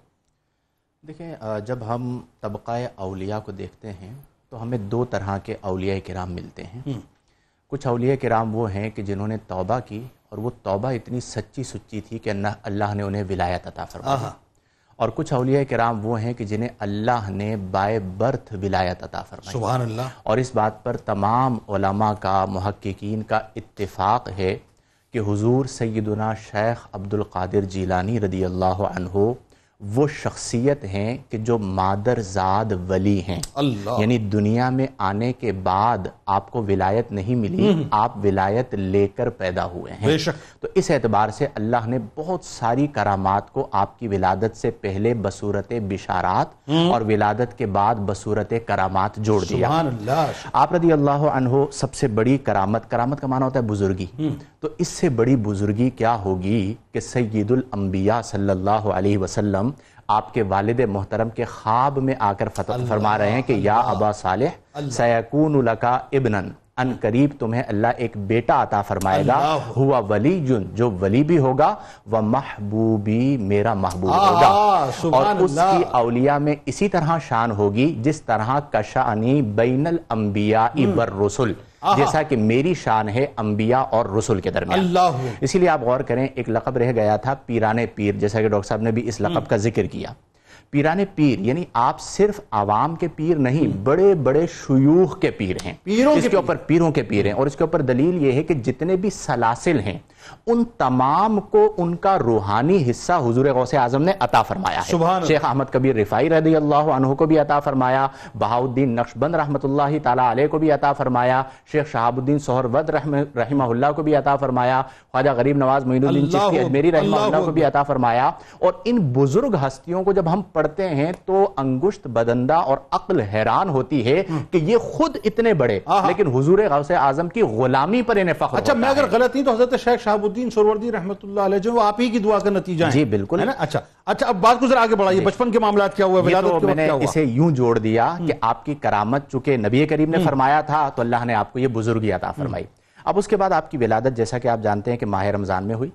دیکھیں جب ہم طبقہ اولیاء کو دیکھتے ہیں تو ہمیں دو طرح کے اولیاء کرام ملتے ہیں. کچھ اولیاء کرام وہ ہیں کہ جنہوں نے توبہ کی اور وہ توبہ اتنی سچی سچی تھی کہ اللہ نے انہیں ولایت عطا فرمائی. اور کچھ اولیاء کرام وہ ہیں کہ جنہیں اللہ نے بائے برتھ ولایت عطا فرمائی. سبحان اللہ. اور اس بات پر تمام علماء کا، محققین کا اتفاق ہے کہ حضور سیدنا شیخ عبد القادر جیلانی رضی اللہ عنہ وہ شخصیت ہیں کہ جو مادر زاد ولی ہیں. اللہ. یعنی دنیا میں آنے کے بعد آپ کو ولایت نہیں ملی، آپ ولایت لے کر پیدا ہوئے ہیں. بے شک. تو اس اعتبار سے اللہ نے بہت ساری کرامات کو آپ کی ولادت سے پہلے بصورت بشارات اور ولادت کے بعد بصورت کرامات جوڑ دیا. سبحان اللہ. آپ رضی اللہ عنہ سب سے بڑی کرامت کا معنی ہوتا ہے بزرگی. تو اس سے بڑی بزرگی کیا ہوگی کہ سید الانبیاء صلی اللہ علیہ وسلم آپ کے والد محترم کے خواب میں آ کر فرما رہے ہیں کہ یا ابا صالح سیکون لکا ابنن، ان قریب تمہیں اللہ ایک بیٹا عطا فرمائے گا، ہوا ولی جو ولی بھی ہوگا، و محبوبی میرا محبوب ہوگا. اور اس کی اولیاء میں اسی طرح شان ہوگی جس طرح کشانی بین الانبیاء والرسل، جیسا کہ میری شان ہے انبیاء اور رسل کے درمیان. اسی لیے آپ غور کریں ایک لقب رہ گیا تھا پیران پیر، جیسا کہ ڈاکٹر صاحب نے بھی اس لقب کا ذکر کیا. پیران پیر یعنی آپ صرف عوام کے پیر نہیں، بڑے بڑے شیوخ کے پیر ہیں، اس کے اوپر پیروں کے پیر ہیں. اور اس کے اوپر دلیل یہ ہے کہ جتنے بھی سلاسل ہیں ان تمام کو ان کا روحانی حصہ حضور غوث اعظم نے عطا فرمایا ہے. شیخ احمد کبیر رفاعی رضی اللہ عنہ کو بھی عطا فرمایا، بہاؤالدین نقشبند رحمۃ اللہ تعالی علیہ کو بھی عطا فرمایا، شیخ شہاب الدین سہروردی رحمہ اللہ کو بھی عطا فرمایا، خواجہ غریب نواز معین الدین چشتی اجمیری رحمہ اللہ کو بھی عطا فرمایا. اور ان بزرگ ہستیوں کو جب ہم پڑھتے ہیں تو انگشت بدندہ اور عقل حیران ہوتی ہے کہ یہ خود اتنے بڑے لیکن حضور غوث اعظم کی غلامی پر انہیں فخر. اچھا میں اگر غلط نہیں تو حضرت شیخ شہاب الدین سہروردی رحمۃ اللہ علیہ جو آپ ہی کی دعا کا نتیجہ ہے. جی بالکل. اچھا اب بات کو ذرا آگے بڑھائیے. بچپن کے معاملات کیا ہوا، ولادت کے وقت کیا ہوا؟ میں نے اسے یوں جوڑ دیا کہ آپ کی کرامت چونکہ نبی کریم نے فرمایا تھا تو اللہ نے آپ کو یہ بزرگی عطا فرمائی. اب اس کے بعد آپ کی ولادت جیسا کہ آپ جانتے ہیں کہ ماہ رمضان میں ہوئی،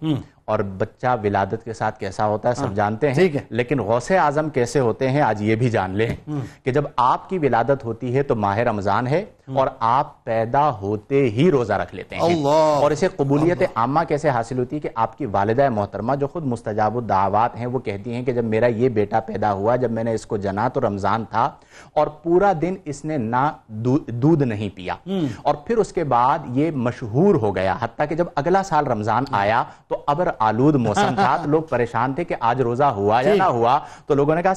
اور بچہ ولادت کے ساتھ کیسا ہوتا ہے سب جانتے ہیں، ٹھیک ہے۔ لیکن غوث اعظم کیسے ہوتے ہیں آج یہ بھی جان لیں کہ جب آپ کی ولادت ہوتی ہے تو ماہ رمضان ہے اور آپ پیدا ہوتے ہی روزہ رکھ لیتے ہیں، اللہ، اور اسے قبولیت عامہ کیسے حاصل ہوتی ہے کہ آپ کی والدہ محترمہ جو خود مستجاب الدعوات ہیں وہ کہتی ہیں کہ جب میرا یہ بیٹا پیدا ہوا، جب میں نے اس کو جنا تو رمضان تھا اور پورا دن اس نے نہ دودھ نہیں پیا، اور پھر اس کے بعد یہ مشہور ہو گیا، حتیٰ کہ جب اگلا سال رمضان آیا تو ابر آلود موسم تھا تو لوگ پریشان تھے کہ آج روزہ ہوا یا نہ ہوا، تو لوگوں نے کہا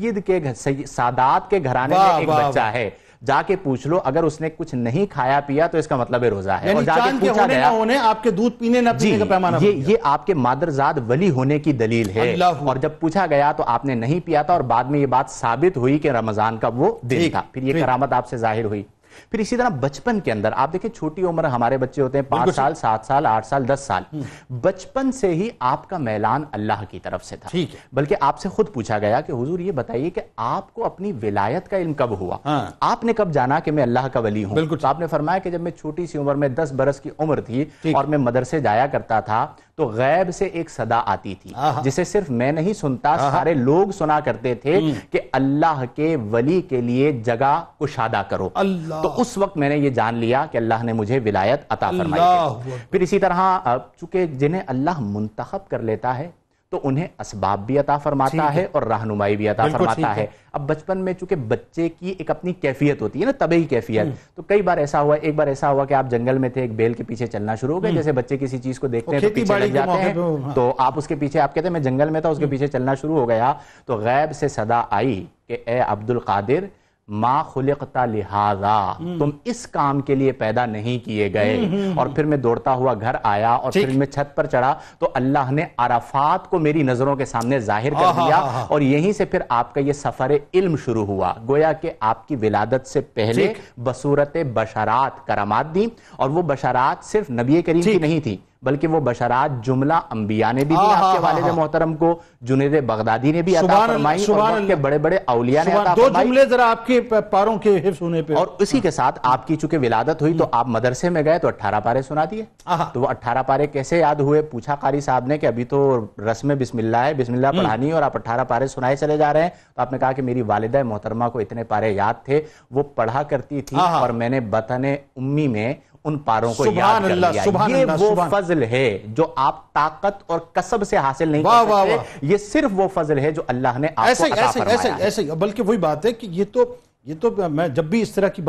سادات کے گھرانے میں ایک بچہ ہے، جا کے پوچھ لو، اگر اس نے کچھ نہیں کھایا پیا تو اس کا مطلب ہے روزہ ہے۔ اور جا کے پوچھا گیا، آپ کے دودھ پینے نہ پینے کا پیمانہ یہ آپ کے مادرزاد ولی ہونے کی دلیل ہے، اور جب پوچھا گیا تو آپ نے نہیں پیا تھا، اور بعد میں یہ بات ثابت ہوئی کہ رمضان کا وہ دن تھا، پھر یہ کرامت آپ سے ظاہر ہوئی۔ پھر اسی طرح بچپن کے اندر آپ دیکھیں، چھوٹی عمر ہمارے بچے ہوتے ہیں 5 سال 7 سال 8 سال 10 سال، بچپن سے ہی آپ کا میلان اللہ کی طرف سے تھا، بلکہ آپ سے خود پوچھا گیا کہ حضور یہ بتائیے کہ آپ کو اپنی ولایت کا علم کب ہوا، آپ نے کب جانا کہ میں اللہ کا ولی ہوں؟ تو آپ نے فرمایا کہ جب میں چھوٹی سی عمر میں 10 برس کی عمر تھی اور میں مدرسے جایا کرتا تھا تو غیب سے ایک صدا آتی تھی جسے صرف میں نہیں سنتا، سارے لوگ سنا کرتے تھے کہ اللہ کے ولی کے لیے جگہ کشادہ کرو، تو اس وقت میں نے یہ جان لیا کہ اللہ نے مجھے ولایت عطا فرمائی ہے۔ پھر اسی طرح چونکہ جنہیں اللہ منتخب کر لیتا ہے تو انہیں اسباب بھی عطا فرماتا ہے اور رہنمائی بھی عطا فرماتا ہے۔ اب بچپن میں چونکہ بچے کی ایک اپنی کیفیت ہوتی ہے نا، طبعی کیفیت، تو کئی بار ایسا ہوا، ایک بار ایسا ہوا کہ آپ جنگل میں تھے، ایک بیل کے پیچھے چلنا شروع ہو گئے، جیسے بچے کسی چیز کو دیکھتے ہیں تو پیچھے لگ جاتے ہیں، تو آپ اس کے پیچھے، آپ کہتے ہیں میں جنگل میں تھا، اس کے پیچھے چلنا شروع ہو گیا، تو غیب سے صدا آئی کہ اے عبد القادر ما خلقت لہذا، تم اس کام کے لیے پیدا نہیں کیے گئے۔ اور پھر میں دوڑتا ہوا گھر آیا اور پھر میں چھت پر چڑھا تو اللہ نے عرفات کو میری نظروں کے سامنے ظاہر کر دیا، اور یہیں سے پھر آپ کا یہ سفر علم شروع ہوا۔ گویا کہ آپ کی ولادت سے پہلے بصورت بشارات کرامات دی، اور وہ بشارات صرف نبی کریم کی نہیں تھی بلکہ وہ بشارات جملہ انبیاء نے بھی دی آپ کے والد محترم کو، جنید بغدادی نے بھی عطا فرمائی، اور وقت کے بڑے بڑے اولیاء نے عطا فرمائی۔ دو جملے ذرا آپ کے پاروں کے حفظ ہونے پہ، اور اسی کے ساتھ آپ کی چونکہ ولادت ہوئی تو آپ مدرسے میں گئے تو 18 پارے سنا دیے، تو وہ 18 پارے کیسے یاد ہوئے؟ پوچھا قاری صاحب نے کہ ابھی تو رسم بسم اللہ ہے، بسم اللہ پڑھانی ہے اور آپ 18 پارے سنائے چلے جا رہے ہیں، تو آپ نے کہا کہ میری والدہ محترمہ کو اتنے پارے یاد تھے، وہ پڑھا کرتی تھی اور میں نے بطن امی میں ان پاروں کو یاد کر لیا۔ یہ وہ فضل ہے جو آپ طاقت اور کسب سے حاصل نہیں کر سکتے، یہ صرف وہ فضل ہے جو اللہ نے آپ کو عطا فرمایا ہے۔ ایسے بلکہ وہی بات ہے کہ یہ تو میں جب بھی اس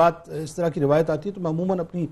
طرح کی روایت آتی ہے تو میں عموماً اپنی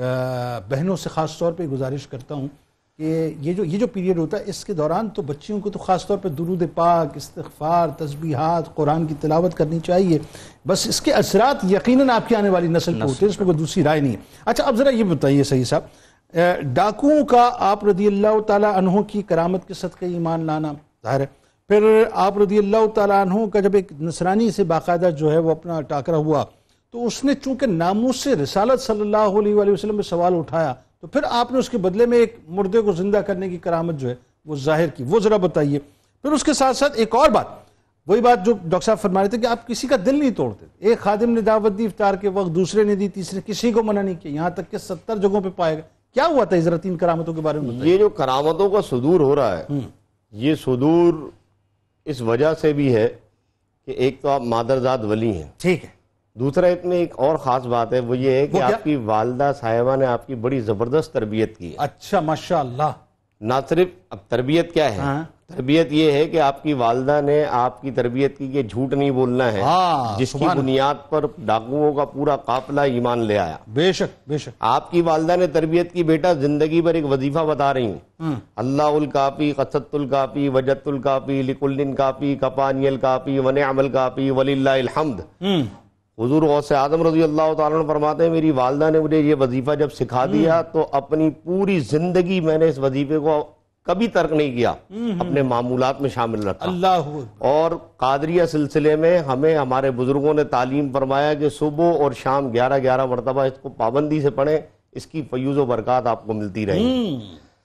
بہنوں سے خاص طور پہ گزارش کرتا ہوں کہ یہ جو پیریڈ ہوتا ہے اس کے دوران تو بچیوں کو تو خاص طور پہ درود پاک، استغفار، تسبیحات، قرآن کی تلاوت کرنی چاہیے، بس اس کے اثرات یقیناً آپ کی آنے والی نسل پہ ہوتے ہیں، اس میں کوئی دوسری رائے نہیں ہے۔ اچھا اب ذرا یہ بتائیے سید صاحب، ڈاکوؤں کا آپ رضی اللہ تعالیٰ عنہ کی کرامت کے صدقے ایمان لانا ظاہر ہے، پھر آپ رضی اللہ تعالیٰ عنہ کا جب ایک نصرانی سے باقاعدہ جو ہے وہ اپنا ٹاکرا ہوا تو اس نے چونکہ ناموس سے رسالت صلی اللہ علیہ وآلہ وسلم میں سوال اٹھایا تو پھر آپ نے اس کے بدلے میں ایک مردے کو زندہ کرنے کی کرامت جو ہے وہ ظاہر کی، وہ ذرا بتائیے۔ پھر اس کے ساتھ ساتھ ایک اور بات، وہی بات جو ڈاکٹر صاحب فرما رہے تھے کہ آپ کسی کا دل نہیں توڑتے، ایک خادم نے دعوت دی افطار کے وقت، دوسرے نے دی، تیسرے، کسی کو منع نہیں کیا، یہاں تک کہ 70 جگہوں پہ پائے گا۔ کیا ہوا تھا ذرا 3 کرامتوں کے بارے میں بتائیے۔ یہ جو کرامتوں کا صدور ہو رہا ہے، یہ صدور اس وجہ سے بھی ہے کہ ایک تو آپ مادرزاد ولی ہیں، ٹھیک ہے، دوسرا اس میں ایک اور خاص بات ہے، وہ یہ ہے کہ آپ کی والدہ صاحبہ نے آپ کی بڑی زبردست تربیت کی ہے۔ اچھا ماشاءاللہ۔ نہ صرف اب تربیت کیا ہے، تربیت یہ ہے کہ آپ کی والدہ نے آپ کی تربیت کی کہ جھوٹ نہیں بولنا ہے، جس کی بنیاد پر ڈاکوؤں کا پورا قافلہ ایمان لے آیا۔ بے شک بے شک۔ آپ کی والدہ نے تربیت کی، بیٹا زندگی بھر ایک وظیفہ بتا رہی ہوں، اللہ الکافی، قصدت الکافی، وجدت الکافی، لکل کافی، کفانی الکافی، ونعم الکافی، وللہ الحمد۔ حضور غوث اعظم رضی اللہ تعالیٰ عنہ فرماتے ہیں میری والدہ نے مجھے یہ وظیفہ جب سکھا دیا تو اپنی پوری زندگی میں نے اس وظیفے کو کبھی ترک نہیں کیا، اپنے معمولات میں شامل رکھا۔ اللہ۔ اور قادریہ سلسلے میں ہمیں ہمارے بزرگوں نے تعلیم فرمایا کہ صبح اور شام 11 مرتبہ اس کو پابندی سے پڑھیں، اس کی فیوز و برکات آپ کو ملتی رہیں۔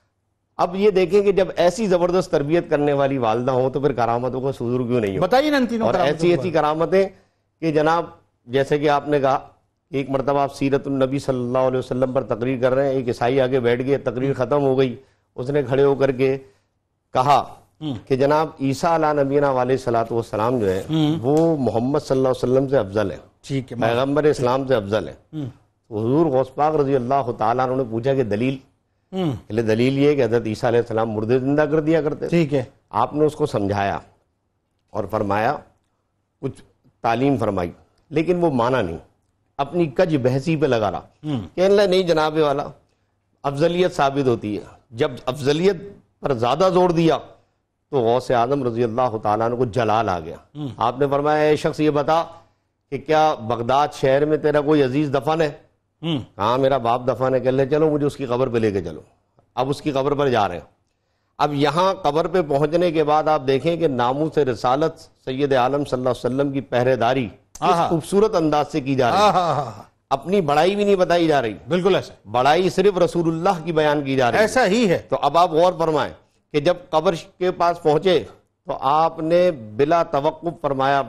اب یہ دیکھیں کہ جب ایسی زبردست تربیت کرنے والی والدہ ہوں تو پھر کرامتوں کا صدور کیوں نہیں ہو؟ بتائیے نا تینوں اور ایسی کرامتیں کہ جناب جیسے کہ آپ نے کہا ایک مرتبہ آپ سیرت النبی صلی اللہ علیہ وسلم پر تقریر کر رہے ہیں، ایک عیسائی آگے بیٹھ گئے، تقریر ختم ہو گئی، اس نے کھڑے ہو کر کے کہا کہ جناب عیسیٰ علیہ نبینا علیہ الصلوۃ والسلام جو ہے وہ محمد صلی اللہ علیہ وسلم سے افضل ہے، ٹھیک ہے، پیغمبر اسلام سے افضل ہے. حضور غوث پاک رضی اللہ تعالیٰ عنہ نے پوچھا کہ دلیل؟ پہلے دلیل یہ کہ حضرت عیسیٰ علیہ السلام مردے زندہ کر دیا کرتے تھے. ٹھیک ہے. آپ نے اس کو سمجھایا اور فرمایا، کچھ تعلیم فرمائی، لیکن وہ مانا نہیں، اپنی کج بحثی پہ لگا رہا. کہنے لگا نہیں جناب والا، افضلیت ثابت ہوتی ہے. جب افضلیت پر زیادہ زور دیا تو غوث اعظم رضی اللہ تعالیٰ عنہ کو جلال آ گیا. آپ نے فرمایا اے شخص یہ بتا کہ کیا بغداد شہر میں تیرا کوئی عزیز دفن ہے؟ کہاں میرا باپ دفن ہے. کہ لے چلو مجھے اس کی قبر پہ لے کے چلو. اب اس کی قبر پر جا رہے ہیں. اب یہاں قبر پہ پہنچنے کے بعد آپ دیکھیں کہ ناموس رسالت سید عالم صلی اللہ علیہ وسلم کی پہرے داری اس خوبصورت انداز سے کی جا رہی ہے. اپنی بڑائی بھی نہیں بتائی جا رہی، بالکل ایسا، بڑائی صرف رسول اللہ کی بیان کی جا رہی ہے. ایسا ہی ہے. تو اب آپ غور فرمائیں کہ جب قبر کے پاس پہنچے تو آپ نے بلا توقف فرمایا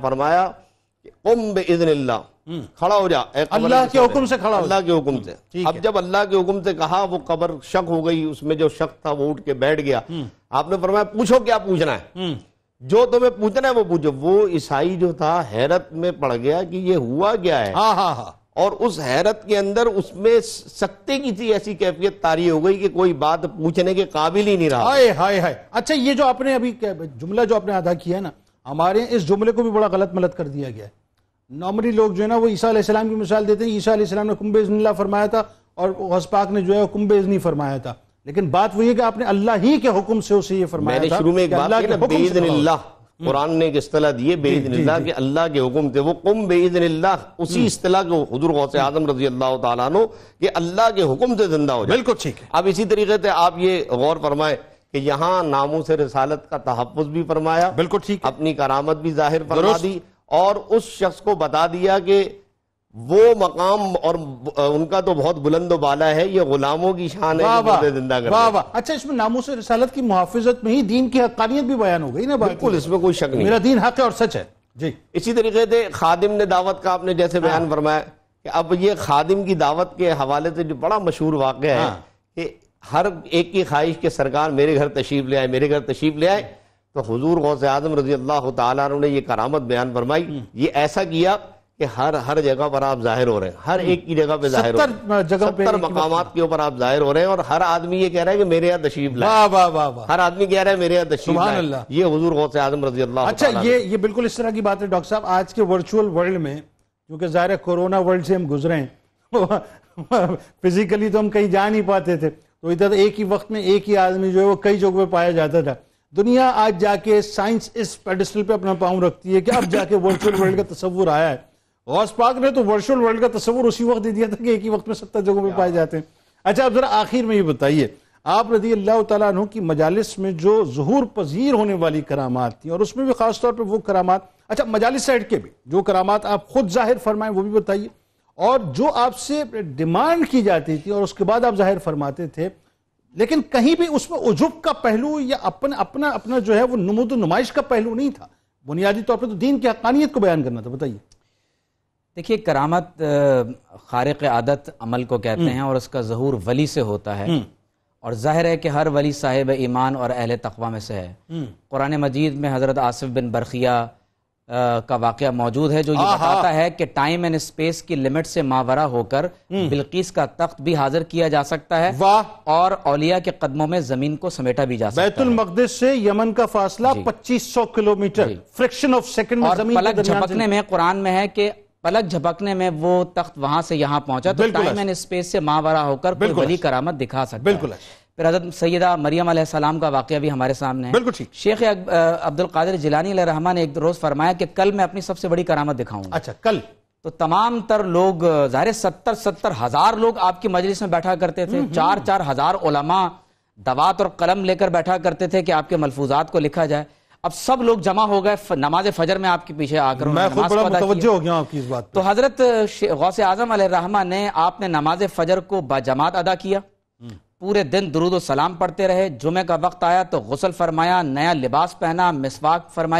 کہ قم باذن اللہ، کھڑا ہو جا، اے قبر اللہ کے حکم سے کھڑا ہو جا. اللہ کے حکم سے. اب جب اللہ کے حکم سے کہا وہ قبر شک ہو گئی، اس میں جو شک تھا وہ اٹھ کے بیٹھ گیا. آپ نے فرمایا پوچھو کیا پوچھنا ہے، جو تمہیں پوچھنا ہے وہ پوچھو. وہ عیسائی جو تھا حیرت میں پڑ گیا کہ یہ ہوا کیا ہے، اور اس حیرت کے اندر اس میں سکتے کی تھی ایسی کیفیت طاری ہو گئی کہ کوئی بات پوچھنے کے قابل ہی نہیں رہا. ہائے ہائے ہائے. اچھا یہ جو آپ نے ابھی جملہ جو آپ نے ادا کیا ہے نا، ہمارے اس جملے کو بھی بڑا غلط ملت کر دیا گیا ہے. نارملی لوگ جو ہے نا وہ عیسیٰ علیہ السلام کی مثال دیتے ہیں. عیسیٰ علیہ السلام نے قم باذن اللہ فرمایا تھا اور غوث پاک نے جو ہے قم باذنی فرمایا تھا. لیکن بات وہ یہ کہ آپ نے اللہ ہی کے حکم سے اسے یہ فرمایا تھا. میں نے شروع میں ایک بات کی نا، باذن اللہ، قرآن نے ایک اصطلاح دی ہے باذن اللہ کہ اللہ کے حکم سے. وہ قم باذن اللہ اسی اصطلاح کو حضور غوث اعظم رضی اللہ تعالیٰ عنہ کہ اللہ کے حکم سے زندہ ہو جائے. بالکل ٹھیک ہے. اب اسی طریقے سے آپ یہ غور فرمائیں کہ یہاں ناموس رسالت کا تحفظ بھی فرمایا، بالکل ٹھیک ہے، اپنی کرامت بھی ظاہر فرما دی، اور اس شخص کو بتا دیا کہ وہ مقام اور ان کا تو بہت بلند و بالا ہے، یہ غلاموں کی شان ہے کہ مردے زندہ کر دیں. اچھا اس میں ناموس رسالت کی محافظت میں ہی دین کی حقانیت بھی بیان ہو گئی نا. بالکل، اس میں کوئی شک نہیں، میرا دین حق ہے اور سچ ہے. جی اسی طریقے سے خادم نے دعوت کا آپ نے جیسے بیان فرمایا کہ اب یہ خادم کی دعوت کے حوالے سے جو بڑا مشہور واقعہ ہے کہ ہر ایک کی خواہش کے سرکار میرے گھر تشریف لے آئے، میرے گھر تشریف لے آئے. تو حضور غوث اعظم رضی اللہ تعالیٰ عنہ نے یہ کرامت بیان فرمائی. یہ ایسا کیا کہ ہر جگہ پر آپ ظاہر ہو رہے ہیں، ہر ایک کی جگہ پہ ظاہر ہو رہے ہیں، 70 مقامات کے اوپر آپ ظاہر ہو رہے ہیں، اور ہر آدمی یہ کہہ رہا ہے کہ میرے یہاں تشریف لائے. ہر آدمی کہہ رہا ہے میرے یہاں تشریف لائے. یہ حضور غوث اعظم رضی اللہ تعالیٰ. اچھا یہ بالکل اس طرح کی بات ہے ڈاکٹر صاحب. آج کے ورچوئل ورلڈ میں کیونکہ ظاہر ہے کورونا ورلڈ سے ہم گزرے ہیں، فزیکلی تو ہم کہیں جا نہیں پاتے تھے، تو ادھر ایک ہی وقت میں ایک ہی آدمی جو ہے وہ کئی جگہوں پہ پایا جاتا تھا. دنیا آج جا کے سائنس اس پیڈسٹل پہ اپنا پاؤں رکھتی ہے کہ اب جا کے ورچوئل ورلڈ کا تصور آیا ہے. غوث پاک نے تو ورچوئل ورلڈ کا تصور اسی وقت دے دیا تھا کہ ایک ہی وقت میں 70 جگہوں پہ پائے جاتے ہیں. اچھا اب ذرا آخر میں یہ بتائیے، آپ رضی اللہ تعالیٰ عنہ کی مجالس میں جو ظہور پذیر ہونے والی کرامات تھیں، اور اس میں بھی خاص طور پہ وہ کرامات، اچھا مجالس سائڈ کے بھی جو کرامات آپ خود ظاہر فرمائیں وہ بھی بتائیے، اور جو آپ سے ڈیمانڈ کی جاتی تھی اور اس کے بعد آپ ظاہر فرماتے تھے، لیکن کہیں بھی اس میں عجب کا پہلو یا اپنا جو ہے وہ نمود و نمائش کا پہلو نہیں تھا. بنیادی طور پہ تو دین کی حقانیت کو بیان کرنا تھا. بتائیے. دیکھیے کرامت خارق عادت عمل کو کہتے ہیں، اور اس کا ظہور ولی سے ہوتا ہے، اور ظاہر ہے کہ ہر ولی صاحب ایمان اور اہل تقوی میں سے ہے. قرآن مجید میں حضرت آصف بن برخیہ کا واقعہ موجود ہے جو یہ بتاتا ہے کہ ٹائم اینڈ اسپیس کی لمٹ سے ماورا ہو کر بلقیس کا تخت بھی حاضر کیا جا سکتا ہے، اور اولیاء کے قدموں میں زمین کو سمیٹا بھی جا سکتا ہے. بیت المقدس سے یمن کا فاصلہ 2500 کلومیٹر، فریکشن آف سیکنڈ میں زمین پلک جھپکنے میں قرآن میں ہے کہ پلک جھپکنے میں وہ تخت وہاں سے یہاں پہنچا. تو ٹائم اینڈ اسپیس سے ماورا ہو کر کوئی ولی کرامت دکھا سکتا ہے. پھر حضرت سیدہ مریم علیہ السلام کا واقعہ بھی ہمارے سامنے ہے. بالکل ٹھیک. شیخ عبد القادر جیلانی علیہ الرحمہ نے ایک روز فرمایا کہ کل میں اپنی سب سے بڑی کرامت دکھاؤں گا. اچھا کل؟ تو تمام تر لوگ، ظاہر 70 ہزار لوگ آپ کی مجلس میں بیٹھا کرتے تھے، 4 ہزار علماء دوات اور قلم لے کر بیٹھا کرتے تھے کہ آپ کے ملفوظات کو لکھا جائے. اب سب لوگ جمع ہو گئے نماز فجر میں آپ کے پیچھے آ کر، میں خود بڑا متوجہ ہو گیا آپ کی اس بات. تو حضرت غوث اعظم علیہ الرحمہ نے آپ نے نماز فجر کو باجماعت ادا کیا، پورے دن درود و سلام پڑھتے رہے. جمعہ کا وقت آیا تو غسل فرمایا، نیا لباس پہنا، مسواک فرمائی،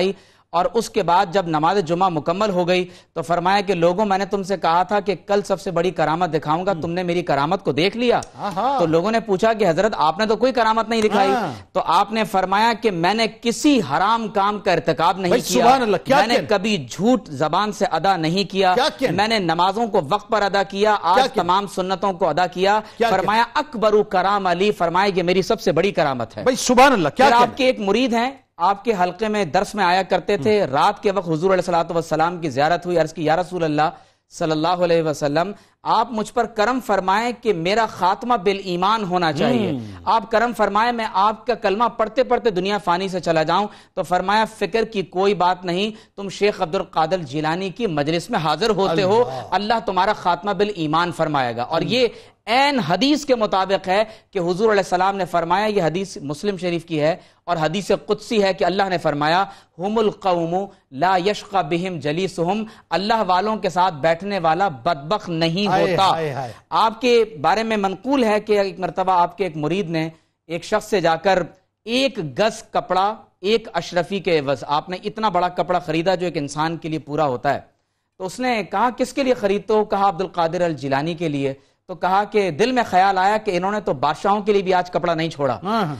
اور اس کے بعد جب نماز جمعہ مکمل ہو گئی تو فرمایا کہ لوگوں میں نے تم سے کہا تھا کہ کل سب سے بڑی کرامت دکھاؤں گا، تم نے میری کرامت کو دیکھ لیا؟ تو لوگوں نے پوچھا کہ حضرت آپ نے تو کوئی کرامت نہیں دکھائی، تو آپ نے فرمایا کہ میں نے کسی حرام کام کا ارتکاب نہیں کیا، میں نے کبھی جھوٹ زبان سے ادا نہیں کیا، میں نے نمازوں کو وقت پر ادا کیا، آج تمام سنتوں کو ادا کیا۔ فرمایا اکبر کرام علی، فرمایا کہ میری سب سے بڑی کرامت ہے۔ سبحان اللہ۔ پھر آپ کے ایک مرید ہیں، آپ کے حلقے میں درس میں آیا کرتے تھے، رات کے وقت حضور علیہ الصلوۃ کی زیارت ہوئی، عرض کی یا رسول اللہ صلی اللہ علیہ وسلم آپ مجھ پر کرم فرمائیں کہ میرا خاتمہ بالایمان ہونا چاہیے، آپ کرم فرمائیں میں آپ کا کلمہ پڑھتے پڑھتے دنیا فانی سے چلا جاؤں۔ تو فرمایا فکر کی کوئی بات نہیں، تم شیخ عبد القادر جیلانی کی مجلس میں حاضر ہوتے ہو، اللہ تمہارا خاتمہ بالایمان فرمائے گا۔ اور یہ عین حدیث کے مطابق ہے کہ حضور علیہ السلام نے فرمایا، یہ حدیث مسلم شریف کی ہے اور حدیث قدسی ہے کہ اللہ نے فرمایا ہم القوم لا یشقى بہم جلیسہم، اللہ والوں کے ساتھ بیٹھنے والا بدبخت نہیں ہوتا۔ آپ کے بارے میں منقول ہے کہ ایک مرتبہ آپ کے ایک مرید نے ایک شخص سے جا کر 1 گز کپڑا 1 اشرفی کے عوض، آپ نے اتنا بڑا کپڑا خریدا جو ایک انسان کے لیے پورا ہوتا ہے، تو اس نے کہا کس کے لیے خریدتے ہو؟ کہا عبد القادر الجیلانی کے لیے۔ تو کہا کہ دل میں خیال آیا کہ انہوں نے تو بادشاہوں کے لیے بھی آج کپڑا نہیں چھوڑا،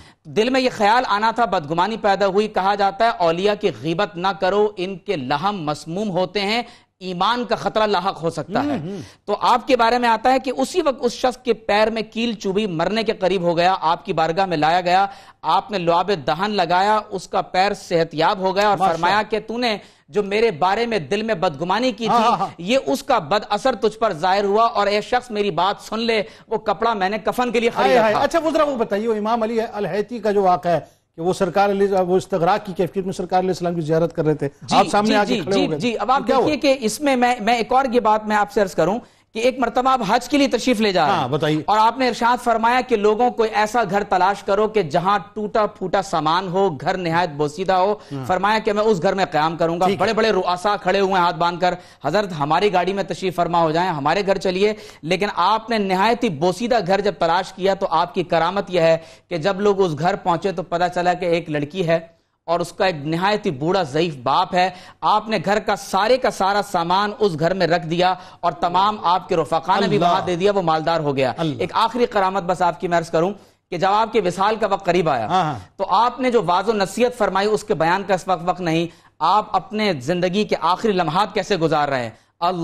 دل میں یہ خیال آنا تھا، بدگمانی پیدا ہوئی۔ کہا جاتا ہے اولیاء کی غیبت نہ کرو، ان کے لحم مسموم ہوتے ہیں، ایمان کا خطرہ لاحق ہو سکتا ہے۔ تو آپ کے بارے میں آتا ہے کہ اسی وقت اس شخص کے پیر میں کیل چوبی، مرنے کے قریب ہو گیا، آپ کی بارگاہ میں لایا گیا، آپ نے لعاب دہن لگایا، اس کا پیر صحت یاب ہو گیا، اور فرمایا کہ تو نے جو میرے بارے میں دل میں بدگمانی کی تھی یہ اس کا بد اثر تجھ پر ظاہر ہوا، اور اے شخص میری بات سن لے، وہ کپڑا میں نے کفن کے لیے خریدا تھا۔ اچھا وہ ذرا وہ بتائیے، وہ امام علی الہیتی کا جو واقعہ ہے کہ وہ سرکار وہ استغراق کی کیفیت میں سرکار علیہ السلام کی زیارت کر رہے تھے، آپ سامنے آ کے کھڑے ہو گئے۔ جی اب آپ دیکھیے کہ اس میں میں ایک اور یہ بات میں آپ سے عرض کروں کہ ایک مرتبہ آپ حج کے لیے تشریف لے جا رہے ہیں، بتائیے، اور آپ نے ارشاد فرمایا کہ لوگوں کو ایسا گھر تلاش کرو کہ جہاں ٹوٹا پھوٹا سامان ہو، گھر نہایت بوسیدہ ہو، فرمایا کہ میں اس گھر میں قیام کروں گا۔ بڑے بڑے رؤساء کھڑے ہوئے ہیں ہاتھ باندھ کر، حضرت ہماری گاڑی میں تشریف فرما ہو جائیں، ہمارے گھر چلیے۔ لیکن آپ نے نہایت ہی بوسیدہ گھر جب تلاش کیا تو آپ کی کرامت یہ ہے کہ جب لوگ اس گھر پہنچے تو پتہ چلا کہ ایک لڑکی ہے اور اس کا ایک نہایت ہی بوڑھا ضعیف باپ ہے۔ آپ نے گھر کا سارا سامان اس گھر میں رکھ دیا، اور تمام آپ کے رفقا نے بھی وہاں دے دیا، وہ مالدار ہو گیا۔ ایک آخری کرامت بس آپ کی میں عرض کروں کہ جب آپ کے وصال کا وقت قریب آیا تو آپ نے جو واعظ و نصیحت فرمائی اس کے بیان کا اس وقت نہیں، آپ اپنے زندگی کے آخری لمحات کیسے گزار رہے ہیں؟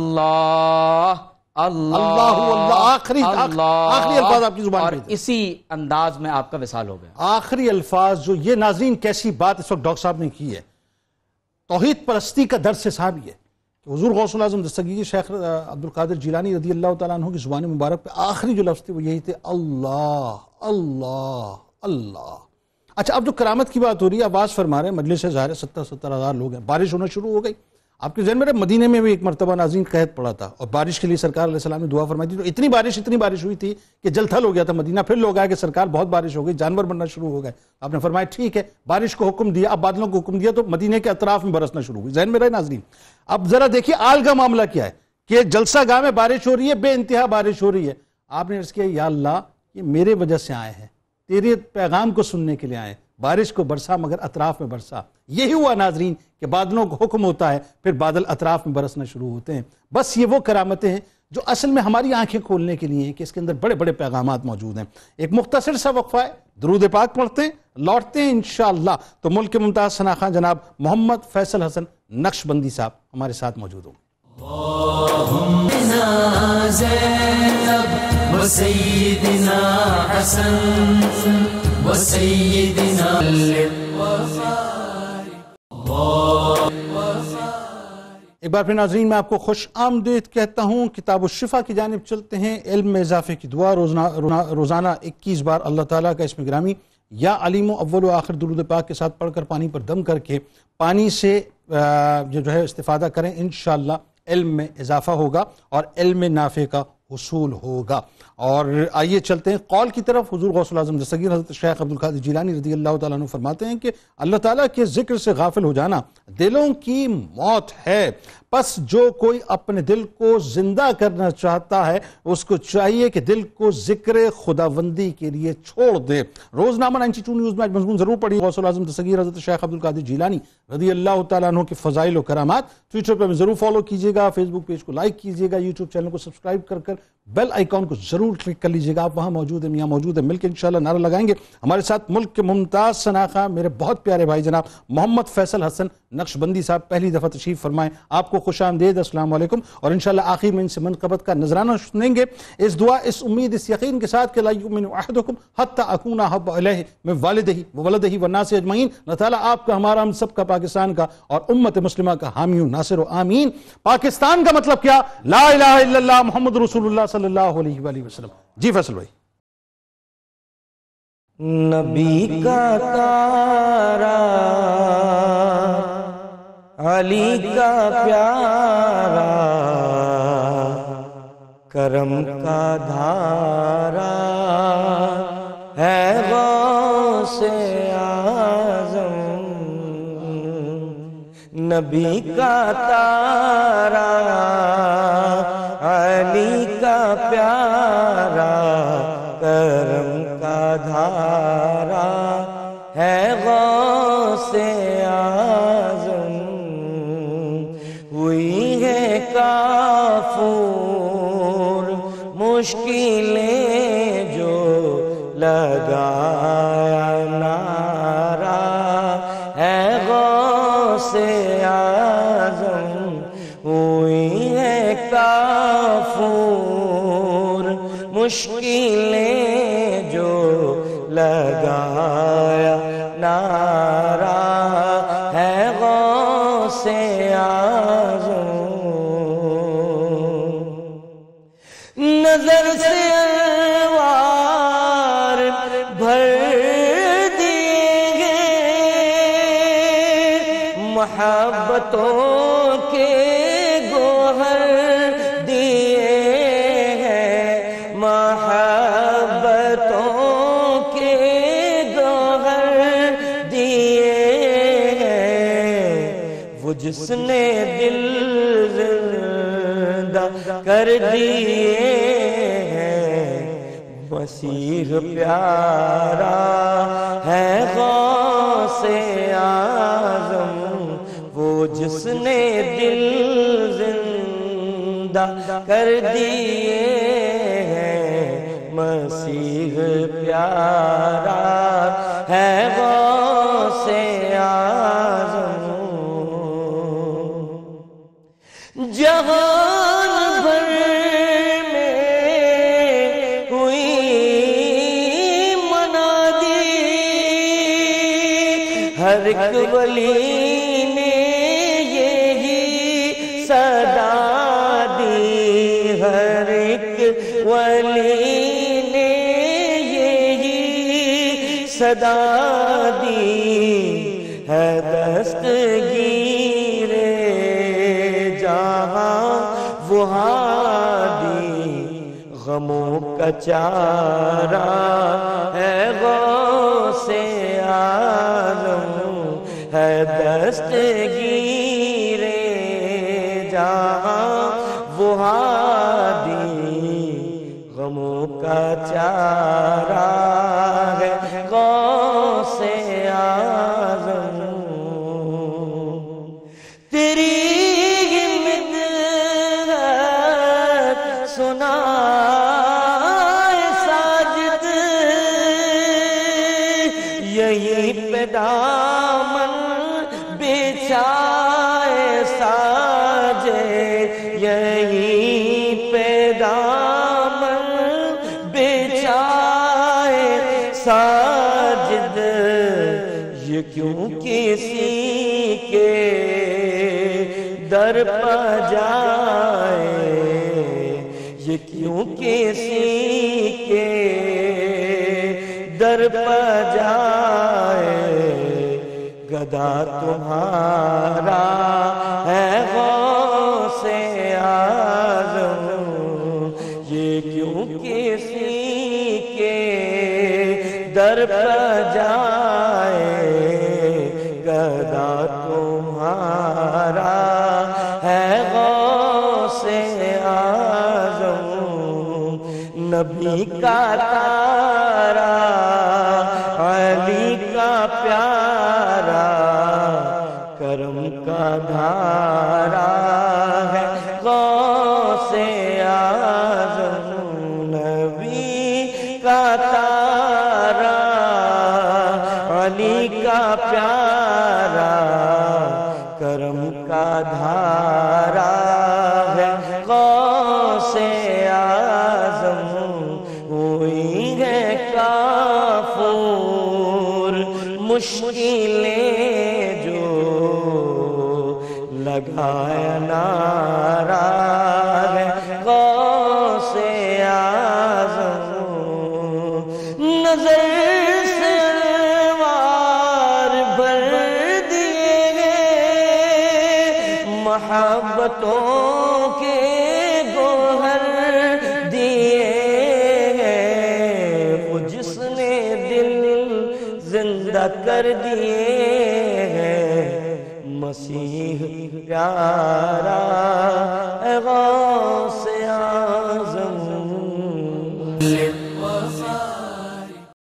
اللہ آخری الفاظ آپ کی زبان اور اسی انداز میں آپ کا وصال ہو گیا۔ آخری الفاظ جو یہ ناظرین کیسی بات اس وقت ڈاکٹر صاحب نے کی ہے، توحید پرستی کا درس صاحب یہ کہ حضور غوث العظم دستگیر شیخ عبد القادر جیلانی رضی اللہ تعالیٰ عنہ کی زبان مبارک پہ آخری جو لفظ تھے وہ یہی تھے، اللہ اللہ اللہ۔ اچھا اب جو کرامت کی بات ہو رہی ہے، آواز فرما رہے ہیں، مجلس سے ظاہر ہے 70,000 لوگ ہیں، بارش ہونا شروع ہو گئی۔ آپ کے ذہن میں مدینے میں بھی ایک مرتبہ ناظرین قحط پڑا تھا اور بارش کے لیے سرکار علیہ السلام نے دعا فرمائی تھی، تو اتنی بارش ہوئی تھی کہ جل تھل ہو گیا تھا مدینہ۔ پھر لوگ آئے کہ سرکار بہت بارش ہو گئی، جانور بننا شروع ہو گئے۔ آپ نے فرمایا ٹھیک ہے، بارش کو حکم دیا، اب بادلوں کو حکم دیا تو مدینے کے اطراف میں برسنا شروع ہوئی۔ ذہن میں رہے ناظرین، اب ذرا دیکھیے آل کا معاملہ کیا ہے کہ جلسہ گاہ میں بارش ہو رہی ہے، بے انتہا بارش ہو رہی ہے۔ آپ نے عرض کیا یا اللہ یہ میرے وجہ سے آئے ہیں، تیرے پیغام کو سننے کے لیے آئے، بارش کو برسا مگر اطراف میں برسا۔ یہی ہوا ناظرین کہ بادلوں کو حکم ہوتا ہے، پھر بادل اطراف میں برسنا شروع ہوتے ہیں۔ بس یہ وہ کرامتیں ہیں جو اصل میں ہماری آنکھیں کھولنے کے لیے ہیں کہ اس کے اندر بڑے بڑے پیغامات موجود ہیں۔ ایک مختصر سا وقفہ ہے، درود پاک پڑھتے ہیں، لوٹتے ہیں انشاءاللہ تو ملک کے ممتاز ثناخواں جناب محمد فیصل حسن نقشبندی صاحب ہمارے ساتھ موجود ہوں گے۔ زینب و سیدنا حسن و سیدنا ایک بار پھر ناظرین میں آپ کو خوش آمدید کہتا ہوں۔ کتاب الشفا کی جانب چلتے ہیں۔ علم میں اضافے کی دعا روزانہ 21 بار اللہ تعالیٰ کا اسم گرامی یا علیم و اول و آخر درود پاک کے ساتھ پڑھ کر پانی پر دم کر کے پانی سے جو ہے استفادہ کریں، انشاءاللہ علم میں اضافہ ہوگا اور علم نافع کا حصول ہوگا۔ اور آئیے چلتے ہیں قول کی طرف۔ حضور غوث الاعظم دستگیر حضرت شیخ عبدالقادر جیلانی رضی اللہ تعالیٰ عنہ فرماتے ہیں کہ اللہ تعالیٰ کے ذکر سے غافل ہو جانا دلوں کی موت ہے، پس جو کوئی اپنے دل کو زندہ کرنا چاہتا ہے اس کو چاہیے کہ دل کو ذکر خداوندی کے لیے چھوڑ دے۔ روزنامہ 92 نیوز میں آج مضمون ضرور پڑھی، غوث الاعظم دستگیر حضرت شیخ عبدالقادر جیلانی رضی اللہ تعالیٰ عنہ کے فضائل و کرامات۔ ٹویٹر پہ ضرور فالو کیجیے گا، فیس بک پیج کو لائک کیجیے گا، یوٹیوب چینل کو سبسکرائب کر بیل آئیکن کو ضرور کلک کر لیجیے گا۔ آپ وہاں موجود ہیں، میاں موجود ہیں، مل کے انشاءاللہ نعرہ لگائیں گے۔ ہمارے ساتھ ملک کے ممتاز شناخہ میرے بہت پیارے بھائی جناب محمد فیصل حسن نقشبندی صاحب پہلی دفعہ تشریف فرمائیں، آپ کو خوش آمدید، السلام علیکم۔ اور انشاءاللہ آخر میں ان سے منقبت کا نذرانہ سنیں گے، اس دعا، اس امید، اس یقین کے ساتھ کہ لا یؤمن احدکم حتی اکون احب الیہ من والدہ وولدہ والناس اجمعین۔ اللہ تعالیٰ آپ کا، ہمارا، ہم سب کا، پاکستان کا اور امت مسلمہ کا حامی و ناصر و آمین۔ پاکستان کا مطلب کیا؟ لا الہ الا اللہ محمد رسول اللہ صلی اللہ علیہ وآلہ وسلم۔ جی فیصل بھائی۔ نبی کا تارا علی کا پیارا کرم کا دھارا ہے غوث اعظم، نبی کا تارا علی کا پیارا کرم کا دھارا ہے غوث اعظم، ہوئی ہے کافور مشکلیں جو لگایا نعرہ ہے غوث اعظم، ہوئی ہے کافور مشکلیں جو لگایا نعرہ ہے غوث اعظم، نظر سے انوار بھر دیے گے، محبتوں کے گوہر دیے ہیں، محبتوں کے گوہر دیے ہیں، وہ جس نے دل زندہ کر دیے ہیں، مسیح پیارا ہے غوث اعظم، وہ جس نے دل زندہ کر دیے ہیں، مسیح پیارا ہے غوث اعظم، جہان بھر میں ہوئی منادی، ہر ایک ولی نے یہی صدا دی، ہر ایک ولی نے یہی صدا دی، ہے دستگیر جہاں وہ ہادی، غموں کا چارہ ہے غوث اعظم، ہے دستگیر جہاں وہ ہادی، غموں کا چارہ ہے غوث اعظم، تیری یہی پہ دامن بچھائے ساجے، یہی پہ دامن بچھائے ساجد، یہ کیوں کسی کے در پہ جائے، یہ کیوں کسی کے در پہ جائے، گدا تمہارا ہے غوث اعظم، یہ در پر جائے گدا تمہارا ہے غوث اعظم نبی کا تارا علی کا پیارا کرم کا دھارا ہے غوث اعظم نبی کا تارا علی کا پیارا کرم کا دھارا ہے غوث اعظم ہوئی ہے کافور مشکلیں جو لگایا نعرہ ہے غوث اعظم نظر سے انوار بھر دیے گئے محبتوں کے گوہر دیے گئے وہ جس نے دل زندہ کر دیے ہیں مسیح پیارا